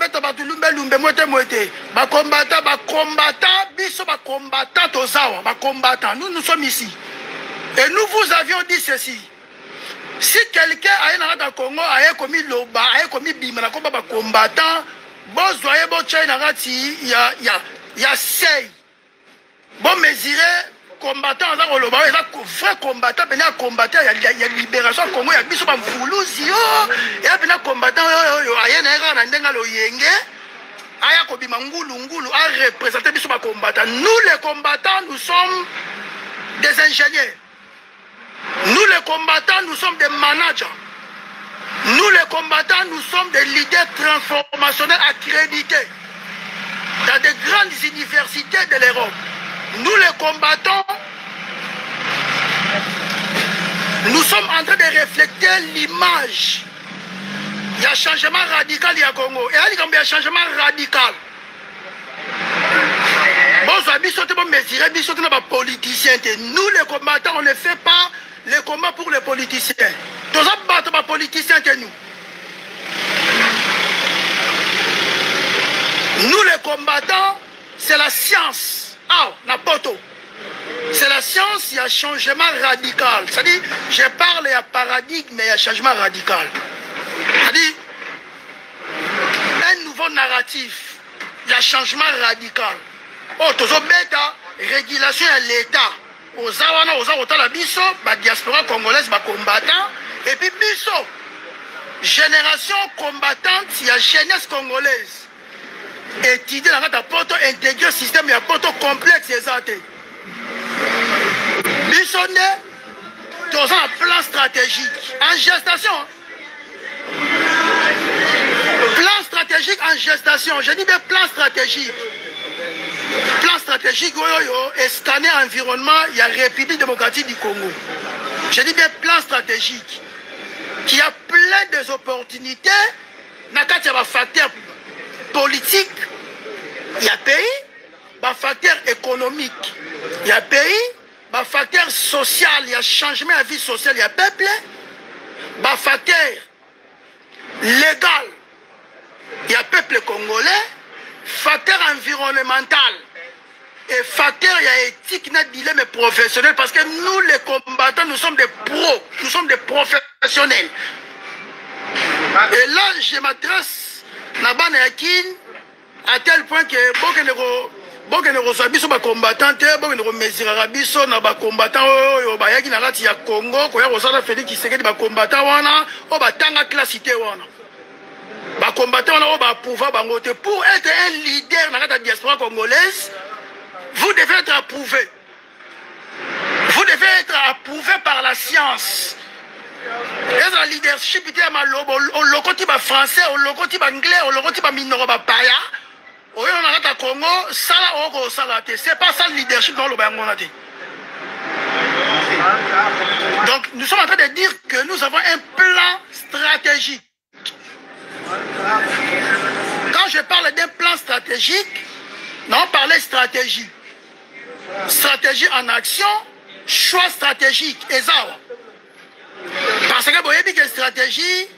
combattant, nous nous sommes ici. Et nous vous avions dit ceci. Si quelqu'un a dans le Congo a commis l'Oba, a commis Bima, a commis combattant, bon, soyez bon, il y a il y a seize. Bon, mesurer combattant, il y a un vrai combattant, il y a un combattant, il y a libération au Congo, il y a un Foulouzi, il y a un combattant, il y a un représenté les combattants. Nous, les combattants, nous sommes des ingénieurs. Nous, les combattants, nous sommes des managers. Nous, les combattants, nous sommes des leaders transformationnels accrédités dans des grandes universités de l'Europe. Nous, les combattants, nous sommes en train de refléter l'image. Il y a un changement radical il y a Congo. Et il y a un changement radical. Bon, nous, les combattants, on ne fait pas les combats pour les politiciens. Tous les politiciens que nous. Nous, les combattants, c'est la science. Ah, la poto. C'est la science, il y a un changement radical. C'est-à-dire, je parle, il y a paradigme, mais il y a un changement radical. C'est-à-dire, un nouveau narratif, il y a un changement radical. Oh, tous les bêta, régulation à l'État. Aux Awana, aux Awana, la biso, la diaspora congolaise, les combattants. Et puis, biso, génération combattante, il y a jeunesse congolaise. Étudier dans la poto, intégrer le système, il y a poto complexe, exacté. Bissonné, dans un plan stratégique, en gestation. Plan stratégique en gestation, je dis bien plan stratégique. Plan stratégique, et scanner environnement, il y a République démocratique du Congo. Je dis bien plan stratégique, qui a plein d'opportunités, il y a des facteurs politiques, il y a pays, des facteurs économiques, il y a pays, des facteurs sociaux, il y a changement de vie sociale, il y a peuple, des facteurs légal, il y a peuple congolais, facteur environnemental et facteur il y a éthique, il y a dilemme professionnel parce que nous les combattants, nous sommes des pros, nous sommes des professionnels. Et là, je m'adresse à Banayakin à tel point que bon que nous sommes des combattants, bon que nous mesurons des combattants, au Bayaki na rati ya Congo, ko ya Rosala Félix Tshisekedi ba combattants wana, o ba tanga classité wana. Ba combattants wana ba pouvoir bangote pour être un leader dans la diaspora congolaise, vous devez être approuvé. Vous devez être approuvé par la science. Et le leadership, il y a le côté français, le côté anglais, le côté minoro paya. On a Congo, ça c'est pas ça le leadership dans le Bango. Donc nous sommes en train de dire que nous avons un plan stratégique. Quand je parle d'un plan stratégique, non, parler stratégie. Stratégie en action, choix stratégique, et ça. Parce que vous voyez que stratégie,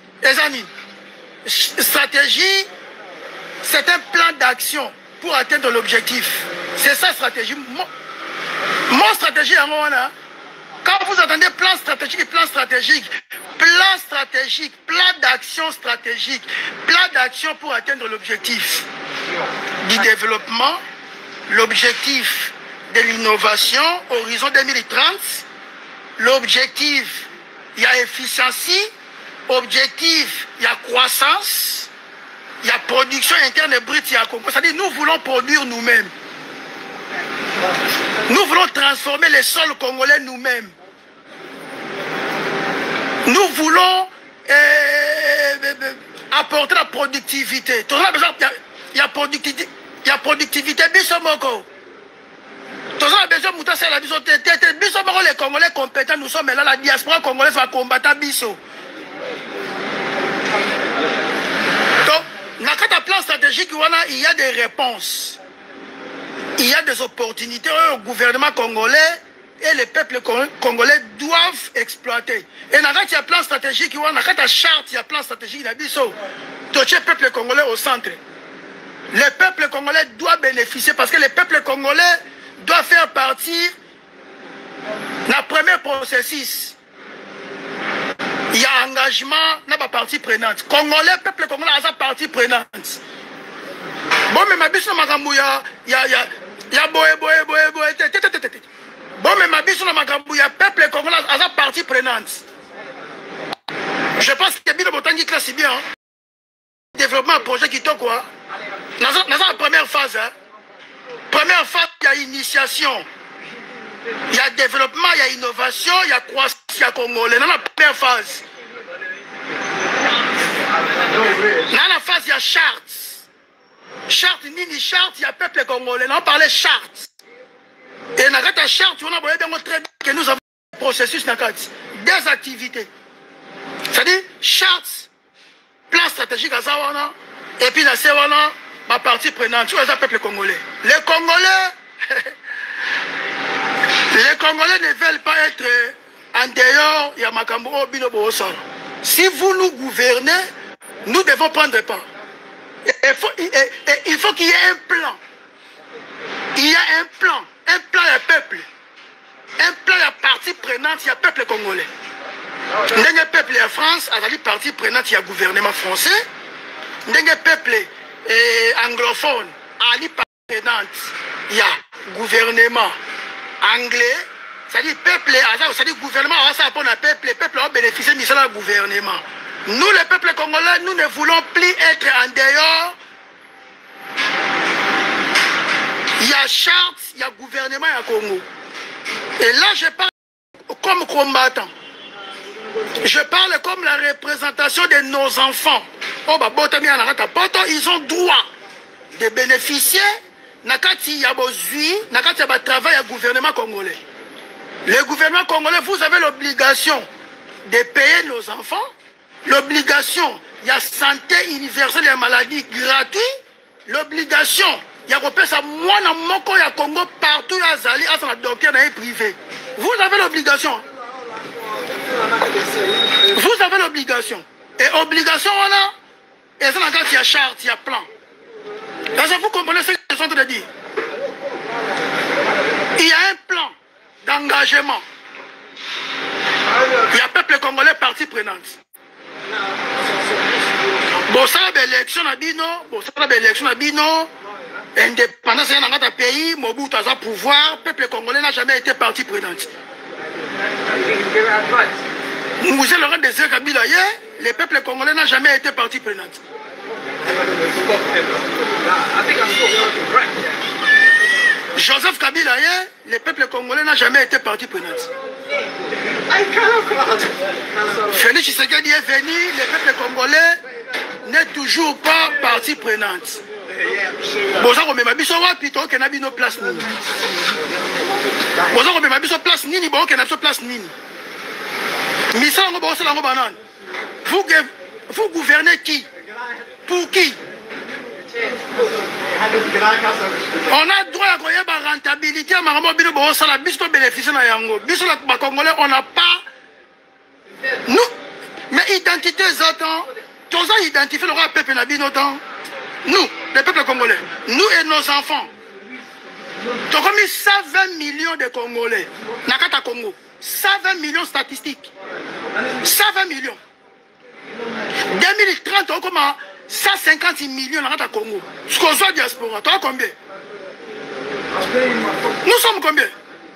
stratégie, c'est un plan d'action pour atteindre l'objectif. C'est ça stratégie. Mon, mon stratégie, quand vous entendez plan stratégique, plan stratégique, plan stratégique, plan d'action stratégique, plan d'action pour atteindre l'objectif du développement, l'objectif de l'innovation, horizon deux mille trente, l'objectif, il y a efficiency, objectif, il y a croissance, il y a production interne brute, il y a Congo. C'est-à-dire nous voulons produire nous-mêmes. Nous voulons transformer les sols congolais nous-mêmes. Nous voulons euh, euh, apporter la productivité. Il y a productivité. Il y a productivité. Bisomoko. Tous les besoin de c'est la biso. Bisomoko, les Congolais compétents, nous sommes là. La diaspora congolaise va combattre Biso. Donc, dans le plan stratégique, il y a des réponses. Il y a des opportunités au gouvernement congolais et les peuples congolais doivent exploiter. Et dans le plan stratégique, dans la charte, il y a un plan stratégique. Il y a le peuple congolais au centre. Le peuple congolais doit bénéficier parce que le peuple congolais doit faire partie du premier processus. Il y a engagement dans la partie prenante. Congolais, peuple congolais a sa partie prenante. Bon, mais ma biche, il y a il y a boé, boé, boé, boé, bon, mais ma biche, il y a peuple congolais a sa partie prenante. Je pense que Bino Botangi classe bien. Développement un projet qui toque quoi. Dans la première phase, hein. Première phase, il y a initiation. Il y a développement, il y a innovation, il y a croissance, il y a congolais. Dans la première phase. Dans la phase, il y a charte. Charte, nini charte, il y a peuple congolais. On parlait charte. Et dans la charte, on a très bien que nous avons un processus, des activités. C'est-à-dire, charte, plan stratégique à Zawana, et puis dans Zawana, ma partie prenante, sur les peuples congolais. Les Congolais, les Congolais ne veulent pas être en dehors, il y a Makambo, Bino Bosa. Si vous nous gouvernez, nous devons prendre part. Il faut, il, il faut qu'il y ait un plan. Il y a un plan. Un plan, il y a peuple. Un plan, il y a partie prenante, il y a peuple congolais. Ndenge peuple ya France, à la partie prenante, il y a gouvernement français. Ndenge peuple eh, anglophone, à la partie prenante, il y a gouvernement anglais. C'est-à-dire peuple, c'est-à-dire gouvernement, ça pour le peuple, le peuple va bénéficier du gouvernement. Nous, les peuples congolais, nous ne voulons plus être en dehors. Il y a charte, il y a gouvernement, il y a Congo. Et là, je parle comme combattant. Je parle comme la représentation de nos enfants. Oh, bah, ils ont droit de bénéficier. Nakati Yabozui, Nakati Yaba travail au gouvernement congolais. Le gouvernement congolais, vous avez l'obligation de payer nos enfants. L'obligation, il y a santé universelle et maladie gratuite. L'obligation, il y a repère ça, moi, dans mon il y a Congo, partout, il y a Zali, il y a docteur dans les privés. Vous avez l'obligation. Vous avez l'obligation. Et obligation, on a, et ça, il y a charte, il y a plan. Est-ce que vous comprenez ce que je suis en train de dire? Il y a un plan d'engagement. Il y a peuple congolais partie prenante. Bon, ça, l'élection à Bino, bon, ça, l'élection à Bino, indépendance dans notre pays, Mobutu a pouvoir, peuple congolais n'a jamais été partie prenante. Vous avez le désir Kabila, le peuple congolais n'a jamais été partie prenante. Joseph Kabila, le peuple congolais n'a jamais été partie prenante. Félix Tshisekedi est venu, le peuple congolais n'est toujours pas partie prenante. Bon, ça, on met ma biso wapi, toi, qu'on a mis nos places nini. Bon, ça, on met ma biso place nini, bon, qu'on a mis place nini. Mais ça, on va se lancer banane. Vous, vous gouvernez qui? Pour qui? On a droit à la rentabilité, mais on a besoin de bénéficier de yango. Les Congolais, on n'a pas. Nous, mais identité, Zatan, tous les identifiés, le peuple n'a pas. Nous, les peuples congolais, nous et nos enfants, Tu as commis cent vingt millions de Congolais. Nakata Congo. cent vingt millions statistiques. cent vingt millions. deux mille trente, tu as comment cent cinquante millions Nakata Congo. Ce qu'on soit diaspora. Tu as combien? Nous sommes combien?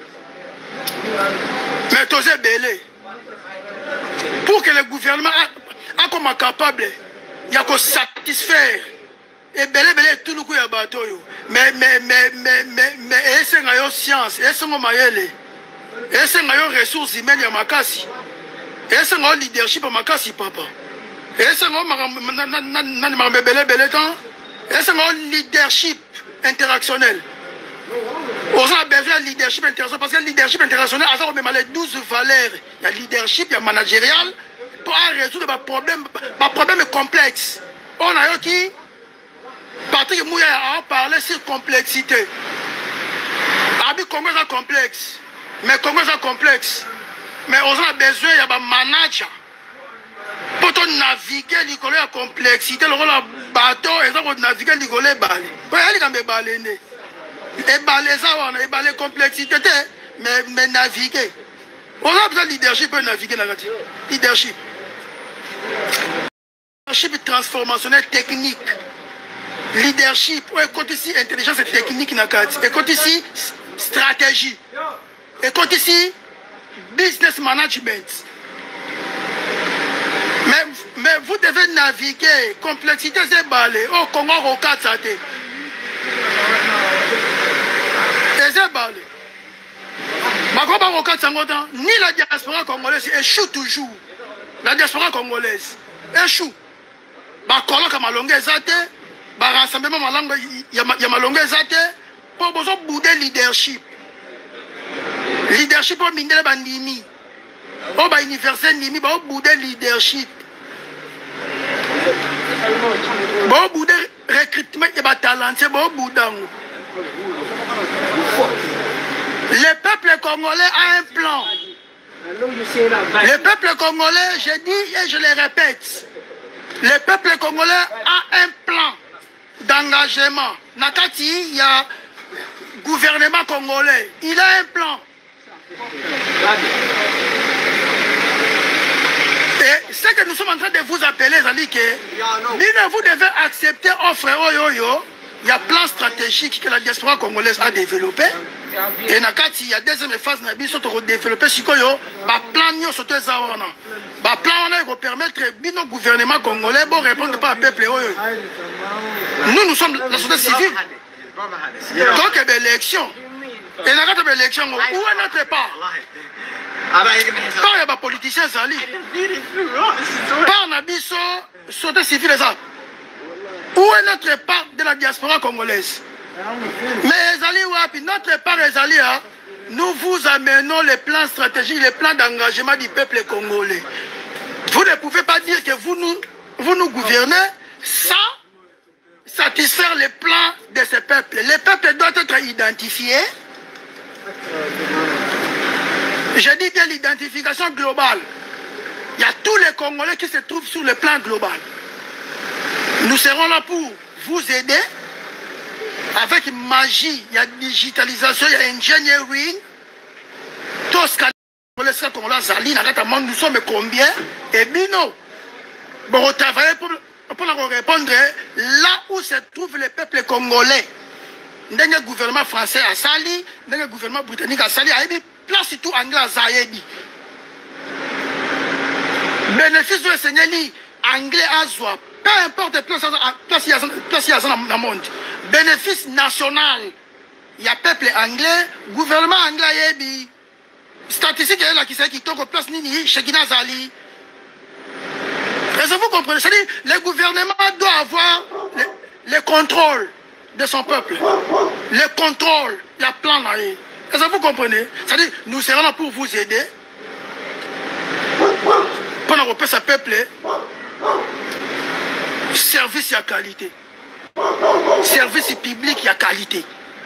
Mais tu es belé. Pour que le gouvernement a, a comme capable, il y a qu'à satisfaire. Et belé belé tout le coup ya bateau. Mais mais mais mais mais mais et c'est une science, et c'est mon maïele. Et c'est une ressources humaines ya makasi. Et c'est un leadership ya makasi papa. Et c'est un nan belé belé temps. Et c'est un leadership interactionnel. On a besoin de leadership international parce que le leadership international a ça même les douze valeurs. Il y a leadership, il y a managérial pour résoudre des problèmes, des problèmes complexes. On a eu qui Patrick Mouya a parlé sur complexité. Abi Congo est complexe, mais Congo est complexe. Mais on a besoin il y a des managers pour naviguer l'école la complexité. Le bateau et ça pour naviguer l'école balé. Ouais, il y a des balés. Et balé ça, on a balé complexité, mais, mais naviguer. On a besoin de leadership pour naviguer dans la leadership. Leadership transformationnel technique. Leadership, ouais, côté ici, intelligence et technique, et côté ici, stratégie. Et côté ici, business management. Mais, mais vous devez naviguer, complexité, c'est balé. Oh, Congo, au quatre, ça t'est. Ni la diaspora congolaise échoue toujours. La diaspora congolaise échoue. Bakolo comme malonga ezate, ba rassemblement malonga ya malonga ezate pour besoin bouder leadership. Leadership pour mindele bandini. O ba université nimi ba bouder leadership. Ba bouder recrutement et ba talenté ba boudango. Le peuple congolais a un plan. Le peuple congolais, je dis et je le répète, le peuple congolais a un plan d'engagement. Nakati, il y a gouvernement congolais, il a un plan. Et ce que nous sommes en train de vous appeler, c'est que vous devez accepter offre Oyoyo. Il y a un plan stratégique que la diaspora congolaise a développé. Et il y a deuxième phase de développer ce que le plan sur les ans. Le plan va permettre au gouvernement congolais de répondre pas au peuple. Nous, nous sommes la société civile. Donc, il y a des élections. Et il y a des élections. Où est notre part? Pas il y a des politiciens. Pas en abysso, société civile. Où est notre part de la diaspora congolaise? Mais notre part, nous vous amenons les plans stratégiques, les plans d'engagement du peuple congolais. Vous ne pouvez pas dire que vous nous, vous nous gouvernez sans satisfaire les plans de ce peuple. Les peuples doivent être identifiés. Je dis bien l'identification globale. Il y a tous les Congolais qui se trouvent sur le plan global. Nous serons là pour vous aider. Avec magie, il y a digitalisation, il y a engineering. Tout ce qu'on a, nous sommes combien? Et bino. Bon, on travaille pour, pour répondre là où se trouve le peuple congolais. Le gouvernement français a sali, le gouvernement britannique a sali, a mis place tout anglais à Zayedi. Bénéfice de l'enseignement anglais à Zoa. Peu importe la place il y a dans le monde. Bénéfice national. Il y a peuple anglais, gouvernement anglais, statistique qui est qui tombe place Nini, Chekina Zali. Est-ce que vous comprenez? C'est-à-dire le gouvernement doit avoir le, le contrôle de son peuple. Le contrôle, il y a plan là. Est-ce que vous comprenez? C'est-à-dire nous serons là pour vous aider. Pour nous ce peuple. Service à qualité. Service public à qualité.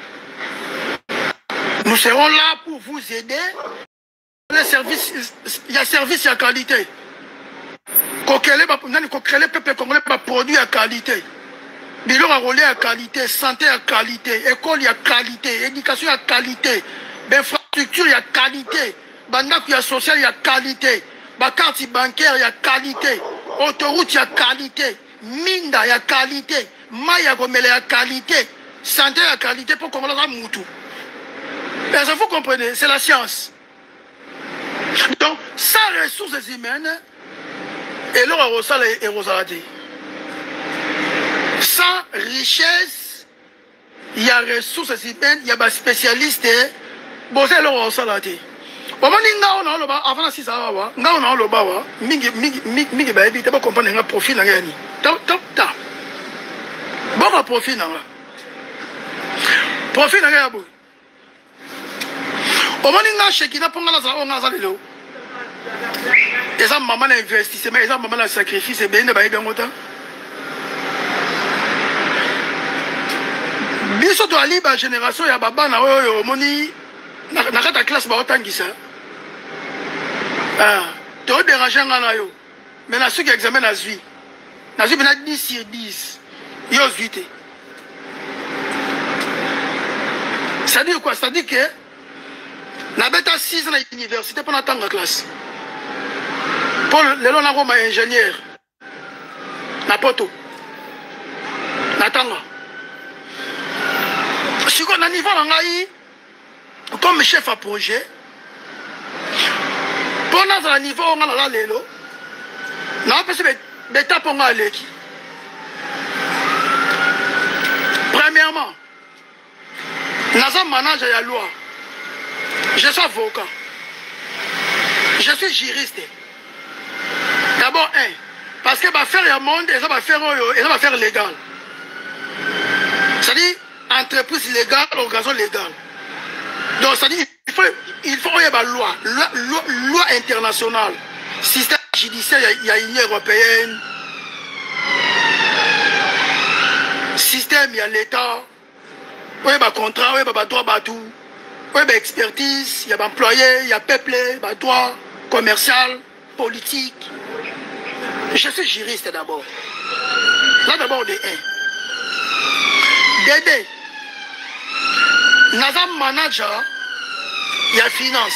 Nous serons là pour vous aider. Le service, il y a service à qualité. Qu'on crée le peuple congolais par produit à qualité. Biloko à relais à qualité, santé à qualité, école à qualité, éducation à qualité, infrastructure à qualité, bandak à social à qualité, carte bancaire à qualité, autoroute à qualité, minda à qualité, maille à gomele à qualité, santé à qualité pour qu'on la moutou. Mais ça vous comprenez, c'est la science. Donc, sans ressources humaines, et là, on a les Rosaladi. Sans richesse, il y a ressources humaines, il y a des spécialistes. Bon, c'est là où on a dit. Avant la six ans, on a le bawa, mingi mingi mingi baby, tu vas comprendre un profil dans gagné. Top top top. Bon profil dans là. Profil dans gagné. Au moment où on a checké, na ponga la sa on a ça lelo. Et ça maman investissement, et ça maman la sacrifice, et bien de baby en autant. Biso to ali ba génération ya baba na oyo moni na kata classe ba otangisa. Ah, to déranger ngana yo. Mais na ceux qui examen na zui. Na zui bena dix sur dix. Yo zuité. Ça dit quoi? Ça dit que na beta six ans à l'université pour attendre la classe. Pour le long na comme ingénieur. Na poto. Na tanga. Si on a un niveau comme chef à projet, pour nous, à niveau, on a l'élo, on a des étapes on a l'équipe. Premièrement, nous sommes manager de la loi. Je suis avocat. Je suis juriste. D'abord, un, parce que va faire le monde et ça va faire, et ça va faire légal. C'est-à-dire, entreprise légale, organisation légale. Donc, ça dit, il faut, il faut y avoir une loi, loi, loi, loi internationale, système judiciaire, il y a l'Union européenne, système, il y a l'État, il y a un contrat, il y a un droit, il y a une expertise, il y a un employé, il y a un peuple, il y a un droit commercial, politique. Je suis juriste d'abord. Là, d'abord, on est un. Dédé. Nazam manager, il y a finance.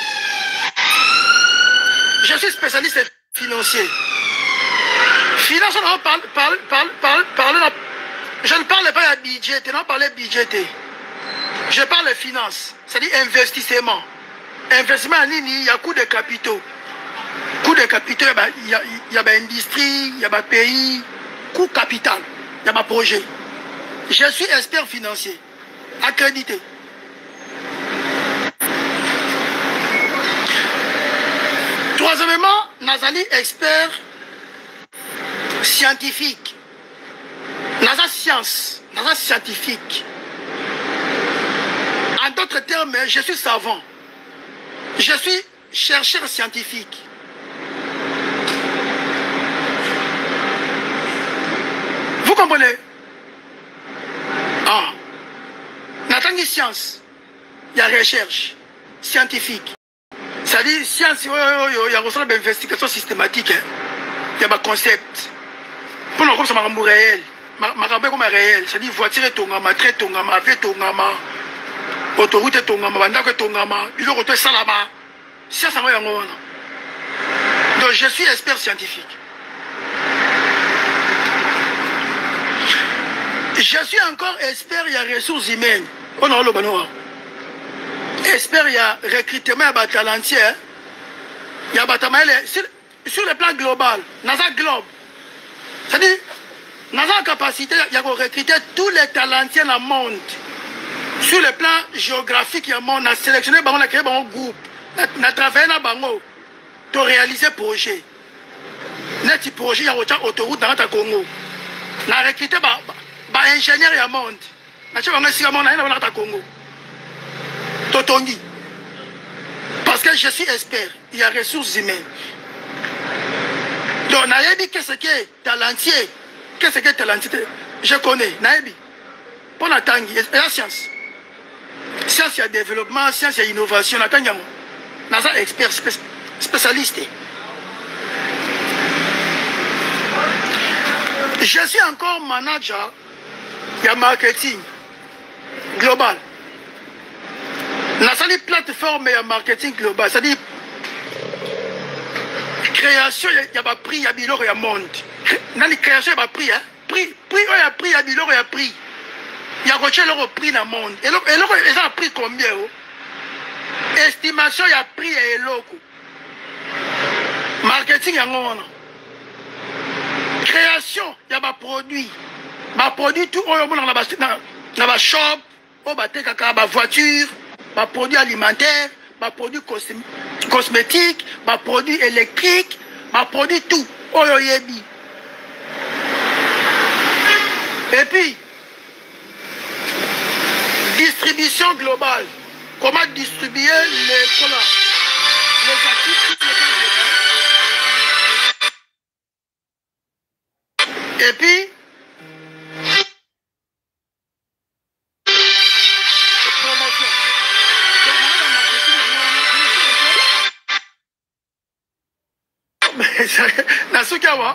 Je suis spécialiste financier. Finance, on parle, parle, parle, parle, parle, je ne parle pas de budget, je ne parle pas de budget. Je parle de finance, c'est-à-dire investissement. Investissement en ligne, il y a coût de capitaux. Coût de capitaux, il y a, il y a l'industrie, il y a le pays, coût capital, il y a un projet. Je suis expert financier, accrédité. Troisièmement, Nazali expert scientifique. Naza science, Naza scientifique. En d'autres termes, je suis savant. Je suis chercheur scientifique. Vous comprenez? Ah. Natangi science, il y a recherche scientifique. C'est-à-dire, science, il y a une investigation systématique. Il y a un concept. Pour nous, c'est un réel. C'est réel. C'est-à-dire, voiture est tongama, train tongama, avion tongama, autoroute est tongama, bandak est tongama, il y a un salama. Science, c'est un réel. Donc, je suis expert scientifique. Je suis encore expert, il y a ressources humaines. On a le banoir. Expert, il y a recrutement, il y a talentier. Il y a sur, sur le plan global, NASA Globe. C'est-à-dire, NASA capacité, il y a recruter tous les talentiers dans le monde. Sur le plan géographique, il y a monde, on a sélectionné, on a créé un groupe. On a travaillé dans le Bango pour réaliser un projet. Net projet, il y a une autoroute dans le Congo. On a recruté un ingénieur, il y a un monde. On a recruté un ingénieur dans le Congo. Totongi. Parce que je suis expert, il y a ressources humaines. Donc, Naïbi, qu'est-ce que c'est talentier? Qu'est-ce que c'est talentier? Je connais, Naïbi. Pour la tangi, il y a la science. Science, il y a développement, science, il y a innovation. La tangi, il y a expert, spécialiste. Je suis encore manager il y a marketing global. La plateforme et marketing global, c'est-à-dire création, il y a pas prix, il y a bilor, il y a monde. Dans les créations, il y a prix, hein? Prix, prix, il y a prix, il y a bilor, il y a prix. Il y a coché le prix dans le monde. Et là, ils ont pris combien? Estimation, il y a prix et loco. Marketing, il y a un création, il y a des produits. Des produits, tout, il y a des shops, des voitures, des produits alimentaires, des produits cosmétiques, des produits électriques, des produits tout. Et puis, distribution globale. Comment distribuer les, voilà, les actifs. Et puis, promotion. Mais ça, dans ce cas-là,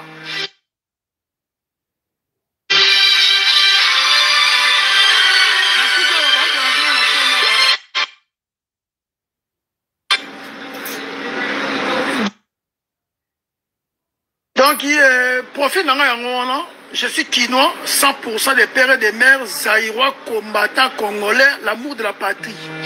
donc, euh, profil dans un je suis quinois, cent pour cent des pères et des mères, zaïrois, combattants, congolais, l'amour de la patrie.